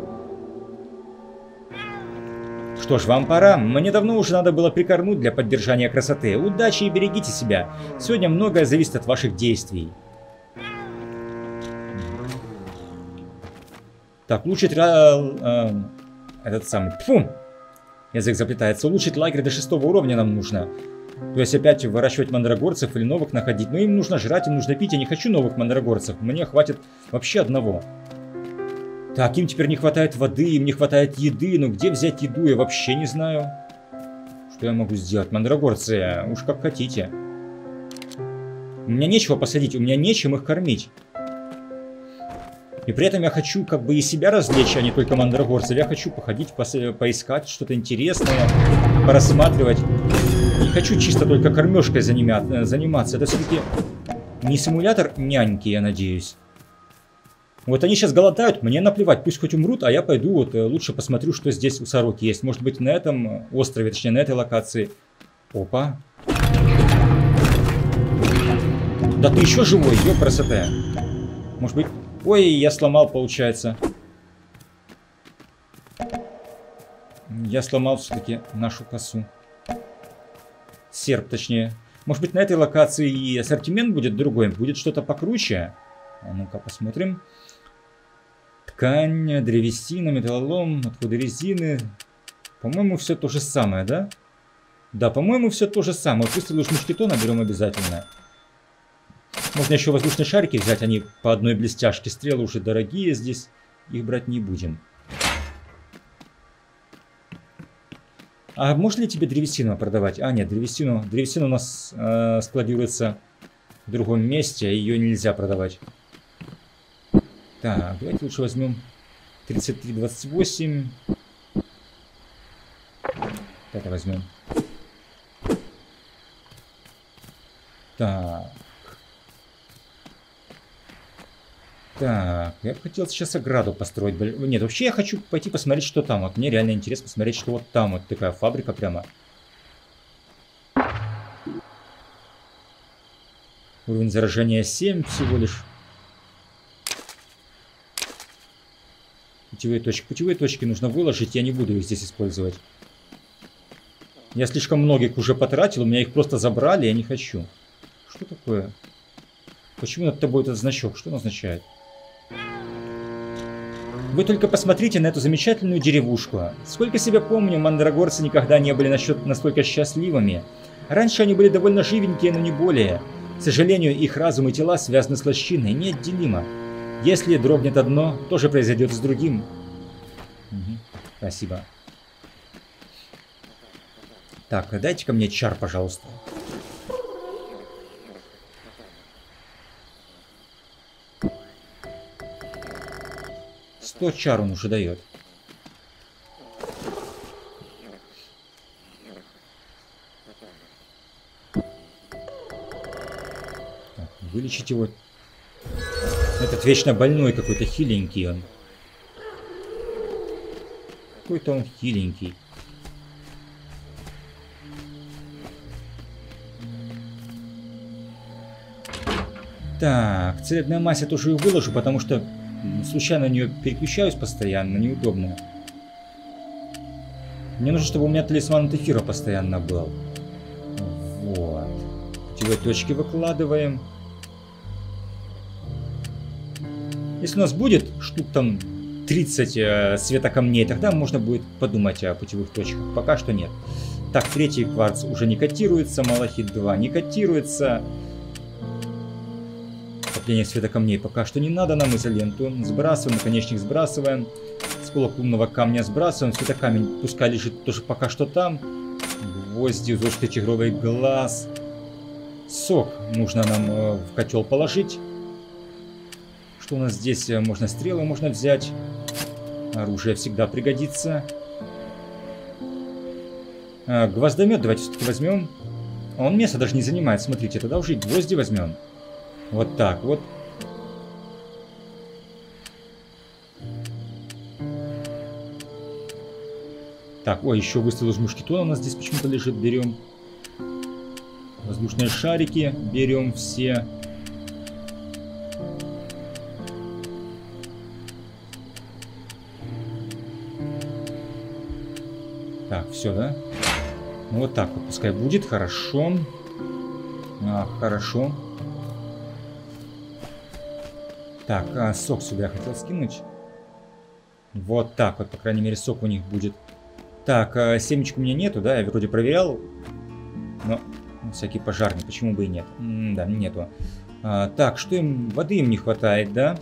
Что ж, вам пора. Мне давно уже надо было прикорнуть для поддержания красоты. Удачи и берегите себя. Сегодня многое зависит от ваших действий. Так, улучшить... этот самый... Тьфу! Язык заплетается. Улучшить лагерь до 6 уровня нам нужно. То есть опять выращивать мандрагорцев или новых находить. Но им нужно жрать, им нужно пить. Я не хочу новых мандрагорцев. Мне хватит вообще одного. Так, им теперь не хватает воды, им не хватает еды. Но где взять еду, я вообще не знаю. Что я могу сделать? Мандрагорцы, уж как хотите. У меня нечего посадить, у меня нечем их кормить. И при этом я хочу как бы и себя развлечь, а не только мандрагорцев. Я хочу походить, поискать что-то интересное, порассматривать. Не хочу чисто только кормежкой заниматься. Это все-таки не симулятор няньки, я надеюсь. Вот они сейчас голодают, мне наплевать, пусть хоть умрут, а я пойду вот лучше посмотрю, что здесь у сороки есть. Может быть на этом острове, точнее на этой локации. Опа. Да ты еще живой, ёп, красота. Может быть... Ой, я сломал, получается. Я сломал все-таки нашу косу. Серп, точнее. Может быть на этой локации и ассортимент будет другой, будет что-то покруче. А ну-ка посмотрим. Ткань, древесина, металлолом, отходы резины. По-моему, все то же самое, да? Да, по-моему, все то же самое. Выстрелы из мушкетона берем обязательно. Можно еще воздушные шарики взять, они по одной блестяшке. Стрелы уже дорогие здесь, их брать не будем. А можно ли тебе древесину продавать? А, нет, древесину у нас складируется в другом месте, ее нельзя продавать. Так, давайте лучше возьмем 33-28. Это возьмем. Так. Так, я бы хотел сейчас ограду построить. Нет, вообще я хочу пойти посмотреть, что там. Вот мне реально интересно посмотреть, что вот там. Вот такая фабрика прямо. Уровень заражения 7 всего лишь. Путевые точки. Путевые точки нужно выложить, я не буду их здесь использовать. Я слишком многих уже потратил, у меня их просто забрали, я не хочу. Что такое? Почему над тобой этот значок? Что он означает? Вы только посмотрите на эту замечательную деревушку. Сколько себя помню, мандрагорцы никогда не были настолько счастливыми. Раньше они были довольно живенькие, но не более. К сожалению, их разум и тела связаны с лощиной неотделимо. Если дрогнет одно, то же произойдет с другим. Угу. Спасибо. Так, дайте-ка мне чар, пожалуйста. 100 чар он уже дает. Так, вылечить его. Этот вечно больной какой-то, хиленький он. Какой-то он хиленький. Так, целебная мазь я тоже ее выложу, потому что случайно на нее переключаюсь постоянно, неудобно. Мне нужно, чтобы у меня талисман от эфира постоянно был. Вот. Путевые точки выкладываем. Если у нас будет штук там 30 светокамней, тогда можно будет подумать о путевых точках. Пока что нет. Так, третий кварц уже не котируется, малахит 2 не котируется. Копление светокамней пока что не надо нам, изоленту сбрасываем, наконечник сбрасываем. Осколок лунного камня сбрасываем, светокамень пускай лежит тоже пока что там. Гвозди, узорчатый тигровый глаз. Сок нужно нам в котел положить. Что у нас здесь? Можно стрелы можно взять. Оружие всегда пригодится. Гвоздомет давайте все-таки возьмем. Он место даже не занимает, смотрите, тогда уже и гвозди возьмем. Вот так вот. Так, ой, еще выстрел из мушкетона у нас здесь почему-то лежит, берем. Воздушные шарики берем все. Так, все, да? Ну вот так вот, пускай будет, хорошо. Хорошо. Так, сок сюда я хотел скинуть. Вот так вот, по крайней мере, сок у них будет. Так, семечек у меня нету, да, я вроде проверял. Но всякий пожарный, почему бы и нет? Да, нету. Так, что им, воды им не хватает, да?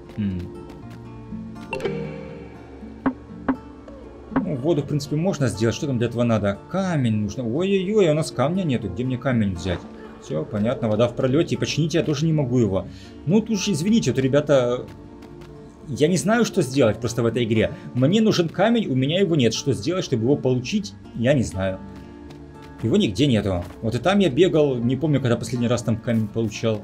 Ну, воду, в принципе, можно сделать. Что там для этого надо? Камень нужно. Ой-ой-ой, у нас камня нету. Где мне камень взять? Все, понятно, вода в пролете. И починить я тоже не могу его. Ну, тут уж извините, вот, ребята, я не знаю, что сделать просто в этой игре. Мне нужен камень, у меня его нет. Что сделать, чтобы его получить, я не знаю. Его нигде нету. Вот и там я бегал, не помню, когда последний раз там камень получал.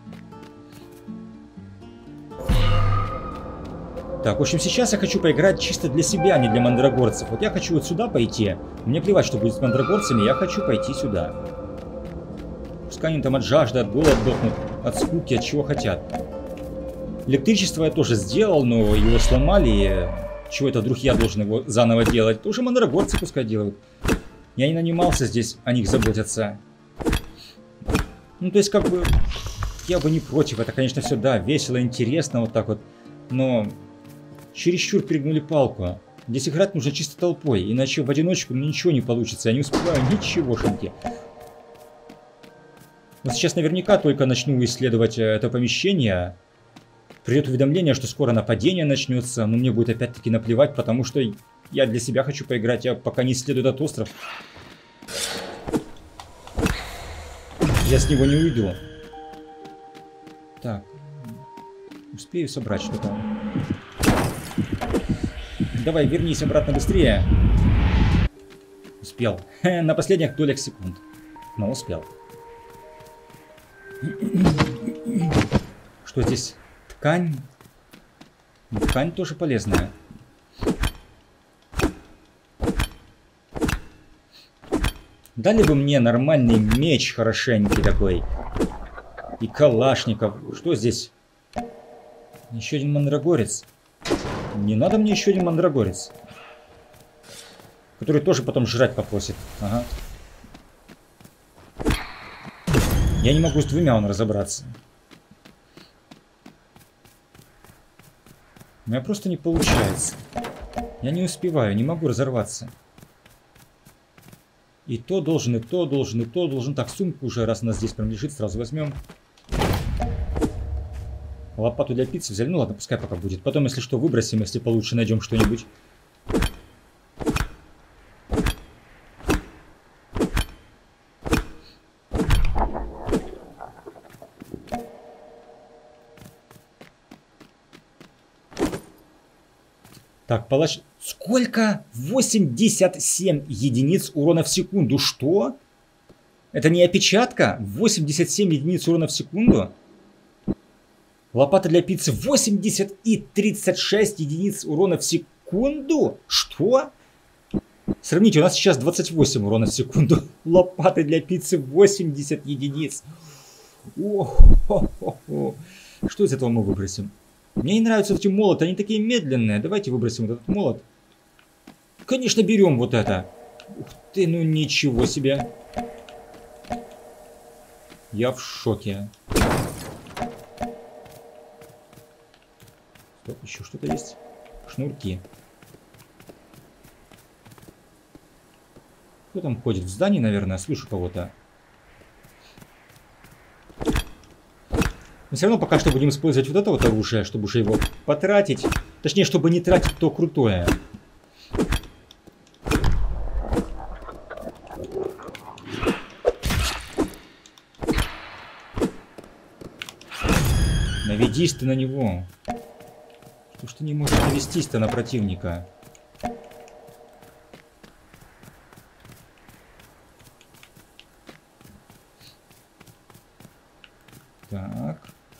Так, в общем, сейчас я хочу поиграть чисто для себя, а не для мандрагорцев. Вот я хочу вот сюда пойти. Мне плевать, что будет с мандрагорцами, я хочу пойти сюда. Пускай они там от жажды, от голода отдохнут, от скуки, от чего хотят. Электричество я тоже сделал, но его сломали. Чего это вдруг я должен его заново делать? Тоже мандрагорцы пускай делают. Я не нанимался здесь о них заботиться. Ну, то есть, как бы, я бы не против. Это, конечно, все, да, весело, интересно, вот так вот. Но чересчур перегнули палку. Здесь играть нужно чисто толпой, иначе в одиночку ничего не получится. Я не успеваю ничегошеньки. Вот сейчас наверняка только начну исследовать это помещение. Придет уведомление, что скоро нападение начнется, но мне будет опять-таки наплевать, потому что я для себя хочу поиграть, я пока не исследую этот остров. Я с него не уйду. Так. Успею собрать что-то. Давай, вернись обратно быстрее. Успел. На последних долях секунд. Но успел. Что здесь? Ткань. Ткань тоже полезная. Дали бы мне нормальный меч хорошенький такой. И калашников. Что здесь? Еще один мандрагорец. Не надо мне еще один мандрагорец. Который тоже потом жрать попросит. Ага. Я не могу с двумя он разобраться. У меня просто не получается. Я не успеваю, не могу разорваться. И то должен, и то должен, и то должен. Так, сумку уже, раз она здесь прям лежит, сразу возьмем. Лопату для пиццы взяли. Ну ладно, пускай пока будет. Потом, если что, выбросим, если получше найдем что-нибудь. Так, палач... Сколько? 87 единиц урона в секунду. Что? Это не опечатка? 87 единиц урона в секунду? Лопата для пиццы 80 и 36 единиц урона в секунду? Что? Сравните, у нас сейчас 28 урона в секунду. Лопаты для пиццы 80 единиц. О-хо-хо-хо. Что из этого мы выбросим? Мне не нравятся эти молоты, они такие медленные. Давайте выбросим вот этот молот. Конечно, берем вот это. Ух ты, ну ничего себе. Я в шоке. Стоп, еще что-то есть? Шнурки. Кто там ходит? В здании, наверное, слышу кого-то. Но все равно пока что будем использовать вот это вот оружие, чтобы уже его потратить. Точнее, чтобы не тратить то крутое. Наведись ты на него. Что ж ты не можешь навестись-то на противника? Так.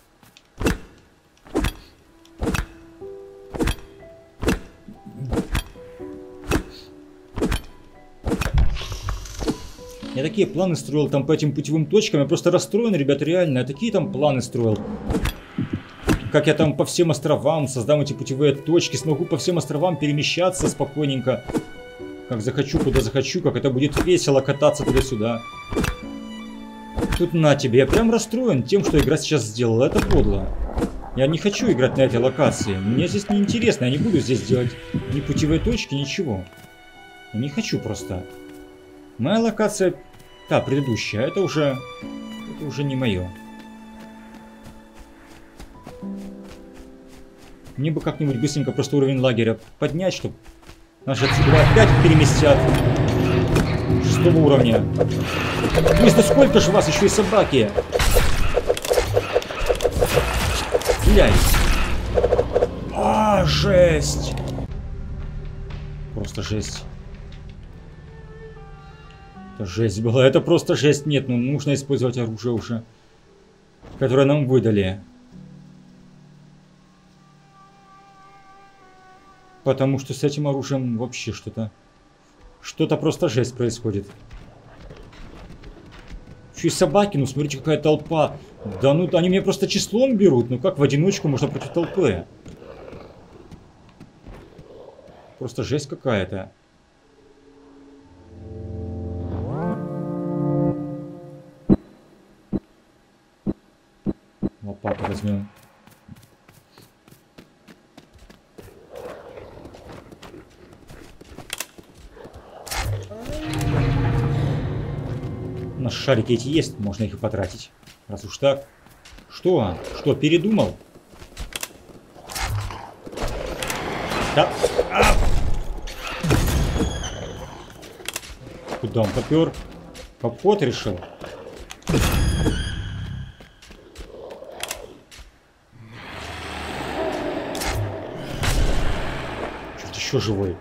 Я такие планы строил там по этим путевым точкам. Я просто расстроен, ребят, реально. Я такие там планы строил. Как я там по всем островам создам эти путевые точки. Смогу по всем островам перемещаться спокойненько. Как захочу, куда захочу. Как это будет весело кататься туда-сюда. Тут на тебе. Я прям расстроен тем, что игра сейчас сделала. Это подло. Я не хочу играть на этой локации. Мне здесь не интересно. Я не буду здесь делать ни путевые точки, ничего. Я не хочу просто. Моя локация, та предыдущая, это уже не мое. Мне бы как-нибудь быстренько просто уровень лагеря поднять, чтобы наши отсюда опять переместят. 6 уровня. Блин, сколько же вас еще и собаки? Стреляй. А, жесть. Просто жесть. Это жесть была. Это просто жесть. Нет, ну нужно использовать оружие уже, которое нам выдали. Потому что с этим оружием вообще что-то... Что-то просто жесть происходит. Еще и собаки, ну смотрите, какая толпа. Да ну, они меня просто числом берут. Ну как в одиночку можно против толпы? Просто жесть какая-то. Лопату возьмем. У нас шарики эти есть, можно их и потратить. Раз уж так. Что? Что, передумал? Да. А! Куда он попер? В обход решил? Черт, еще живой.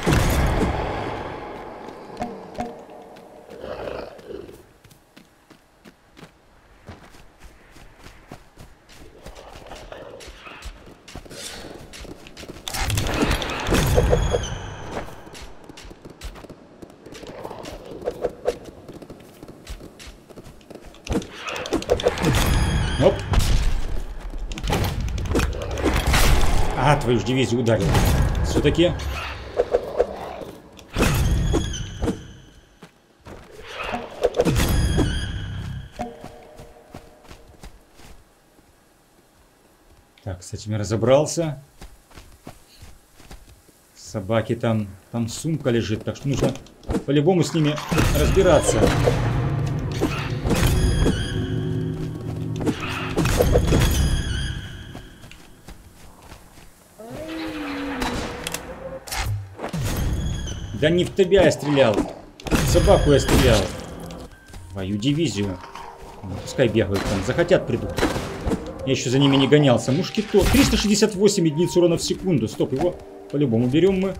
Оп. А, твою ж дивизию ударил. Все-таки. Так, с этими разобрался. Собаки там сумка лежит, так что нужно по-любому с ними разбираться. Да не в тебя я стрелял. В собаку я стрелял. Твою дивизию. Ну, пускай бегают там. Захотят, придут. Я еще за ними не гонялся. Мушкетон. 368 единиц урона в секунду. Стоп, его По-любому берем мы.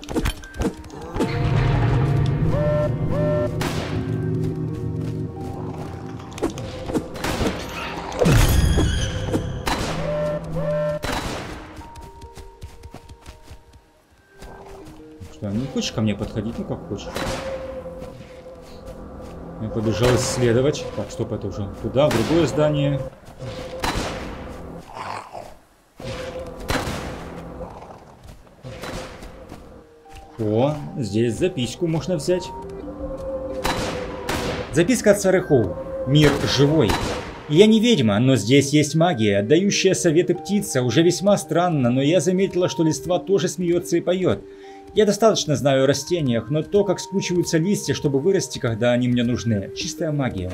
Что, не хочешь ко мне подходить? Ну, как хочешь. Я побежал исследовать. Так, стоп, это уже туда, в другое здание. О, здесь записку можно взять. Записка от Сары Хоу. Мир живой. Я не ведьма, но здесь есть магия, отдающая советы птица. Уже весьма странно, но я заметила, что листва тоже смеется и поет. Я достаточно знаю о растениях, но то, как скручиваются листья, чтобы вырасти, когда они мне нужны, чистая магия.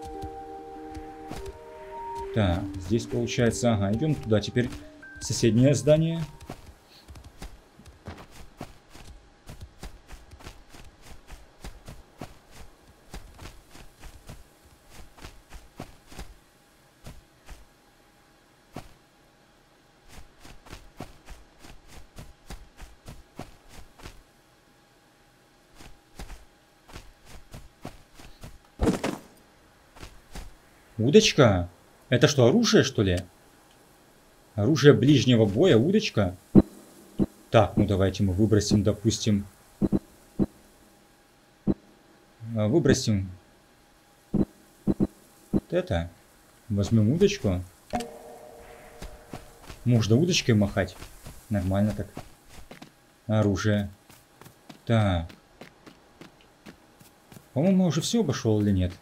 Так, здесь получается, ага, идем туда теперь, в соседнее здание. Удочка? Это что, оружие, что ли? Оружие ближнего боя, удочка? Так, ну давайте мы выбросим, допустим. Выбросим. Вот это. Возьмем удочку. Можно удочкой махать. Нормально так. Оружие. Так. По-моему, уже все обошел или нет?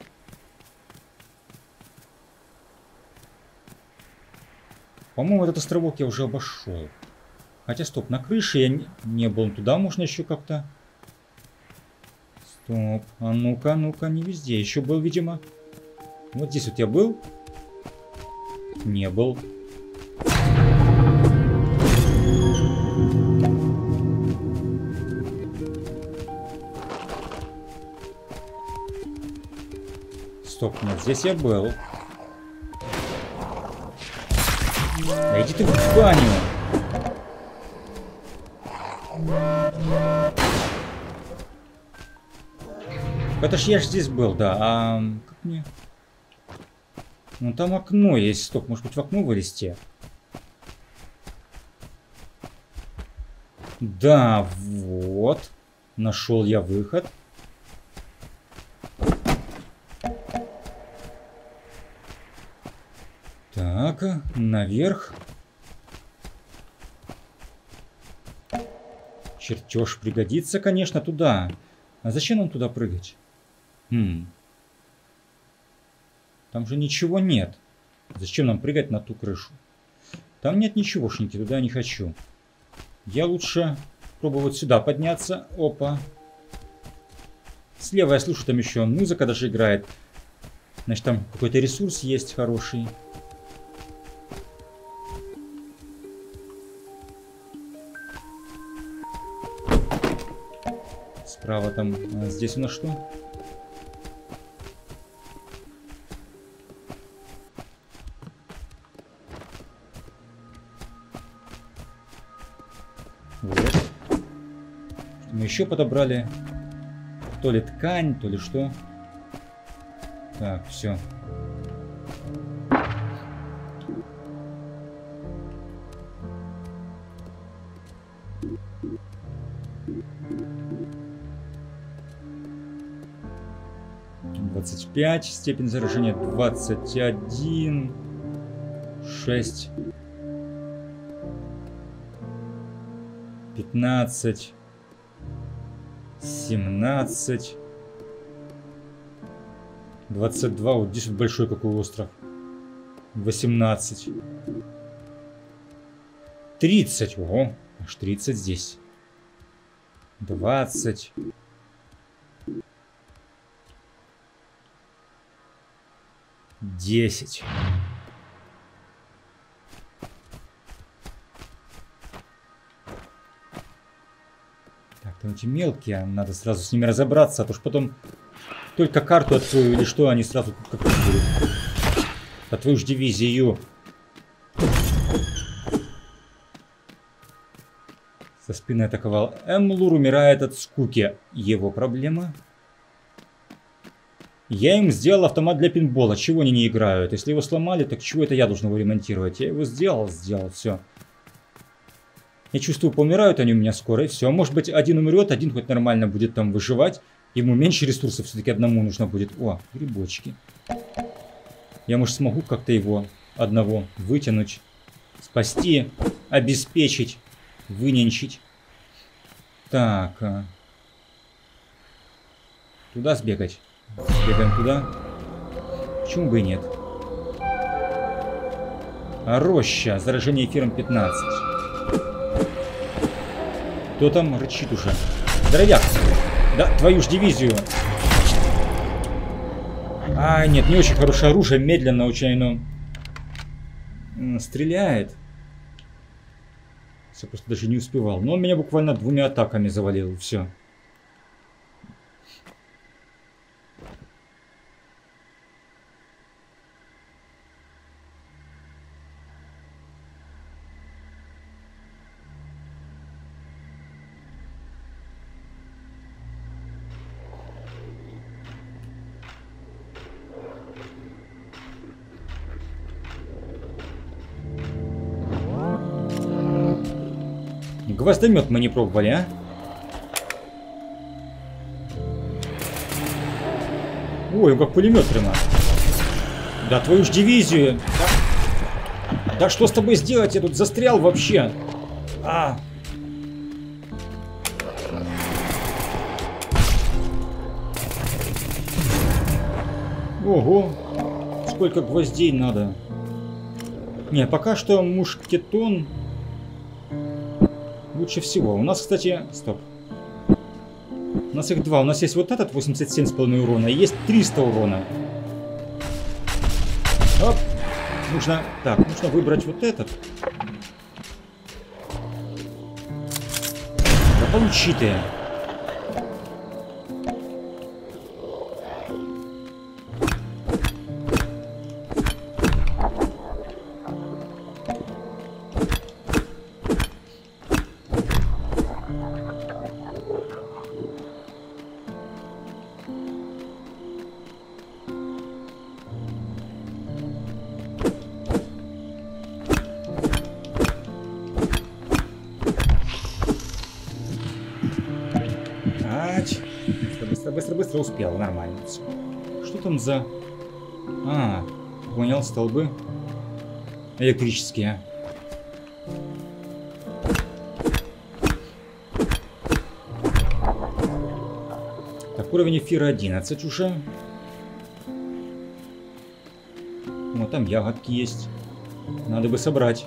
По-моему, этот островок я уже обошел. Хотя, стоп, на крыше я не был. Туда можно еще как-то. Стоп. А ну-ка, ну-ка, не везде. Еще был, видимо. Вот здесь вот я был. Не был. Стоп, нет, здесь я был. Да иди ты в баню. Это ж я ж здесь был, да. А как мне? Ну там окно есть. Стоп, может быть в окно вылезти? Да, вот. Нашел я выход. Так, наверх. Чертеж пригодится, конечно, туда. А зачем нам туда прыгать? Там же ничего нет. Зачем нам прыгать на ту крышу? Там нет ничегошеньки, туда я не хочу. Я лучше пробую вот сюда подняться. Опа. Слева я слышу, там еще музыка даже играет. Значит, там какой-то ресурс есть хороший. Справа там, а здесь у нас что? Вот. Что мы еще подобрали? То ли ткань, то ли что. Так, все. Степень заражения 21, 6, 15, 17, 22. Вот здесь вот большой какой остров. 18, 30. Ого, аж 30 здесь. 20. 10. Так, там эти мелкие, надо сразу с ними разобраться, а то ж потом только карту открою или что, они сразу как будут. А твою ж дивизию. Со спины атаковал. Эмлур умирает от скуки. Его проблема. Я им сделал автомат для пинбола. Чего они не играют? Если его сломали, так чего это я должен его ремонтировать? Я его сделал, все. Я чувствую, помирают они у меня скоро, и все. Может быть, один умрет, один хоть нормально будет там выживать. Ему меньше ресурсов все-таки одному нужно будет. О, грибочки. Я, может, смогу как-то его одного вытянуть, спасти, обеспечить, выненчить. Так. Туда сбегать. Сбегаем туда. Почему бы и нет? Роща. Заражение эфиром 15. Кто там рычит уже? Здоровяк! Да, твою ж дивизию! А, нет, не очень хорошее оружие. Медленно очень оно стреляет. Я просто даже не успевал. Но он меня буквально 2 атаками завалил. Все. Гвоздомет мы не пробовали, а? Ой, он как пулемет прямо. Да твою ж дивизию. Да что с тобой сделать? Я тут застрял вообще. А. Ого. Сколько гвоздей надо. Не, пока что мушкетон лучше всего. У нас, кстати... Стоп. У нас их 2. У нас есть вот этот 87,5 урона. И есть 300 урона. Оп. Нужно... Так, нужно выбрать вот этот. Да получи ты. Быстро успел, нормально все. Что там за... А, понял, столбы электрические. Так, уровень эфира 11 уже. Вот там ягодки есть. Надо бы собрать.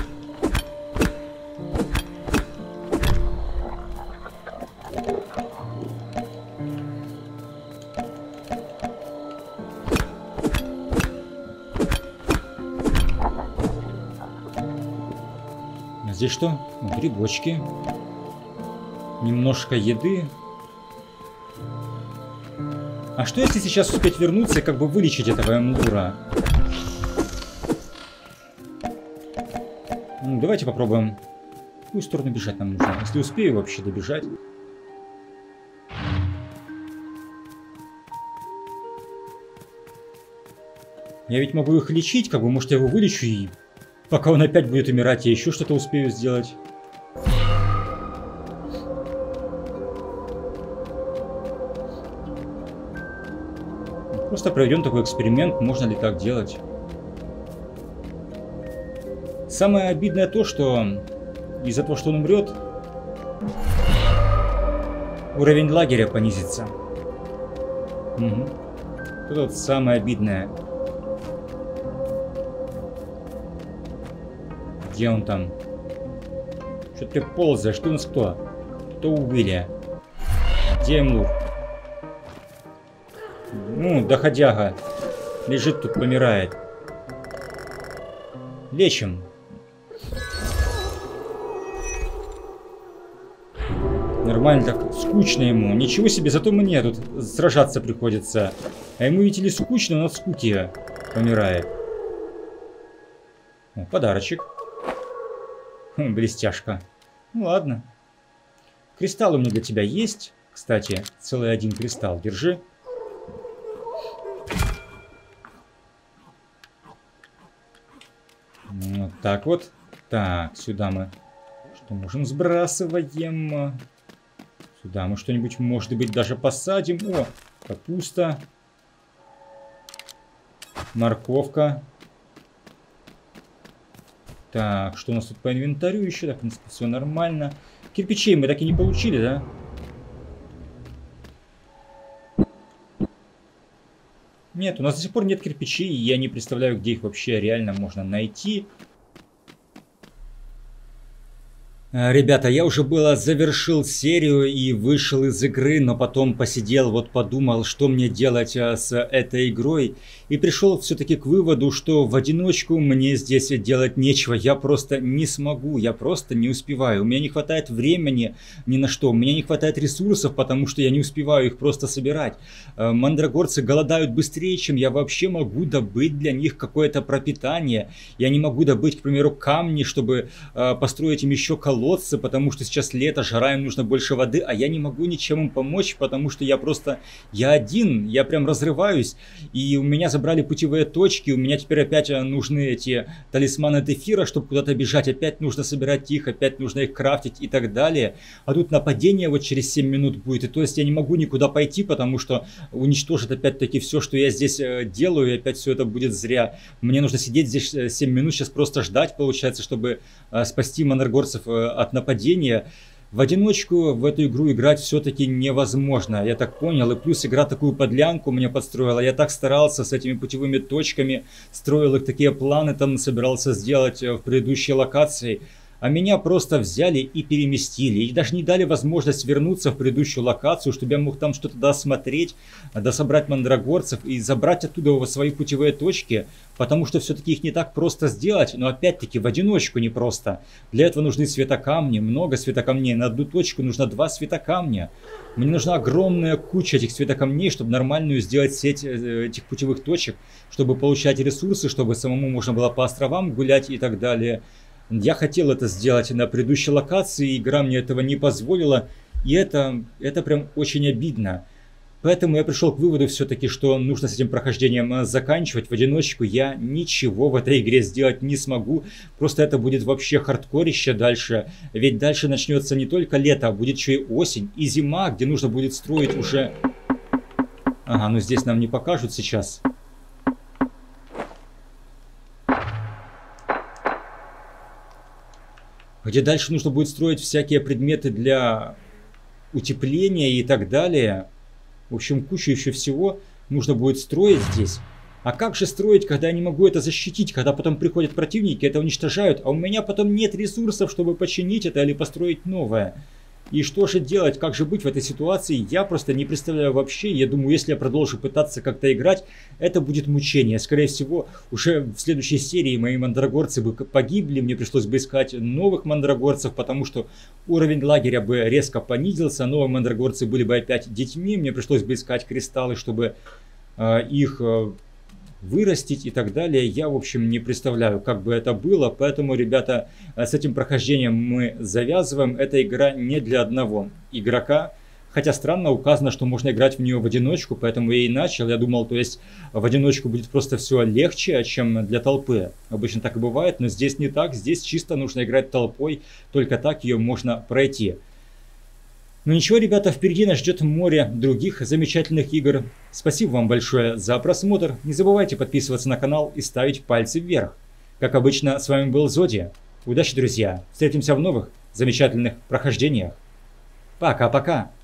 Здесь что? Грибочки. Немножко еды. А что если сейчас успеть вернуться и как бы вылечить этого Эмлура? Ну, давайте попробуем. В какую сторону бежать нам нужно? Если успею вообще добежать. Я ведь могу их лечить, как бы, может, я его вылечу и... Пока он опять будет умирать, я еще что-то успею сделать. Просто проведем такой эксперимент, можно ли так делать. Самое обидное то, что из-за того, что он умрет, уровень лагеря понизится. Угу. Это вот самое обидное. Где он там? Что-то ты ползаешь. Что у нас кто? Кто убили? Где Эмлур? Ну, доходяга. Лежит тут, помирает. Лечим. Нормально так. Скучно ему. Ничего себе, зато мне тут сражаться приходится. А ему, видите ли, скучно, он от скуки помирает. О, подарочек. Блестяшка. Ну ладно. Кристалл у меня для тебя есть. Кстати, целый один кристалл. Держи. Вот так вот. Так, сюда мы что можем? Сбрасываем. Сюда мы что-нибудь, может быть, даже посадим. О, капуста. Морковка. Так, что у нас тут по инвентарю еще? Так, в принципе, все нормально. Кирпичей мы так и не получили, да? Нет, у нас до сих пор нет кирпичей, и я не представляю, где их вообще реально можно найти. Ребята, я уже было завершил серию и вышел из игры, но потом посидел, вот подумал, что мне делать с этой игрой. И пришел все-таки к выводу, что в одиночку мне здесь делать нечего. Я просто не смогу, я просто не успеваю. У меня не хватает времени ни на что, у меня не хватает ресурсов, потому что я не успеваю их просто собирать. Мандрагорцы голодают быстрее, чем я вообще могу добыть для них какое-то пропитание. Я не могу добыть, к примеру, камни, чтобы построить им еще колодцы, потому что сейчас лето, жара, им нужно больше воды, а я не могу ничем им помочь, потому что я один, я прям разрываюсь, и у меня забрали путевые точки, у меня теперь опять нужны эти талисманы от эфира, чтобы куда-то бежать, опять нужно собирать их, опять нужно их крафтить и так далее, а тут нападение вот через 7 минут будет, и то есть я не могу никуда пойти, потому что уничтожит опять-таки все, что я здесь делаю, и опять все это будет зря. Мне нужно сидеть здесь 7 минут, сейчас просто ждать, получается, чтобы спасти мандрагорцев от нападения. В одиночку в эту игру играть все-таки невозможно, я так понял. И плюс игра такую подлянку мне подстроила. Я так старался с этими путевыми точками, строил их, такие планы там собирался сделать в предыдущей локации. А меня просто взяли и переместили. И даже не дали возможность вернуться в предыдущую локацию, чтобы я мог там что-то досмотреть, дособрать мандрагорцев и забрать оттуда свои путевые точки. Потому что все-таки их не так просто сделать, но опять-таки в одиночку непросто. Для этого нужны светокамни, много светокамней. На одну точку нужно 2 светокамня. Мне нужна огромная куча этих светокамней, чтобы нормальную сделать сеть этих путевых точек, чтобы получать ресурсы, чтобы самому можно было по островам гулять и так далее. Я хотел это сделать на предыдущей локации, игра мне этого не позволила, и это прям очень обидно. Поэтому я пришел к выводу все-таки, что нужно с этим прохождением заканчивать. В одиночку я ничего в этой игре сделать не смогу, просто это будет вообще хардкорище дальше. Ведь дальше начнется не только лето, а будет еще и осень, и зима, где нужно будет строить уже... Ага, ну здесь нам не покажут сейчас. Где дальше нужно будет строить всякие предметы для утепления и так далее. В общем, кучу еще всего нужно будет строить здесь. А как же строить, когда я не могу это защитить, когда потом приходят противники, это уничтожают, а у меня потом нет ресурсов, чтобы починить это или построить новое. И что же делать, как же быть в этой ситуации, я просто не представляю вообще. Я думаю, если я продолжу пытаться как-то играть, это будет мучение. Скорее всего, уже в следующей серии мои мандрагорцы бы погибли, мне пришлось бы искать новых мандрагорцев, потому что уровень лагеря бы резко понизился, новые мандрагорцы были бы опять детьми, мне пришлось бы искать кристаллы, чтобы их... вырастить и так далее. Я, в общем, не представляю, как бы это было. Поэтому, ребята, с этим прохождением мы завязываем. Эта игра не для одного игрока. Хотя странно указано, что можно играть в нее в одиночку, поэтому я и начал. Я думал, то есть в одиночку будет просто все легче, чем для толпы. Обычно так и бывает, но здесь не так. Здесь чисто нужно играть толпой. Только так ее можно пройти. Ну ничего, ребята, впереди нас ждет море других замечательных игр. Спасибо вам большое за просмотр. Не забывайте подписываться на канал и ставить пальцы вверх. Как обычно, с вами был Зоди. Удачи, друзья. Встретимся в новых замечательных прохождениях. Пока-пока.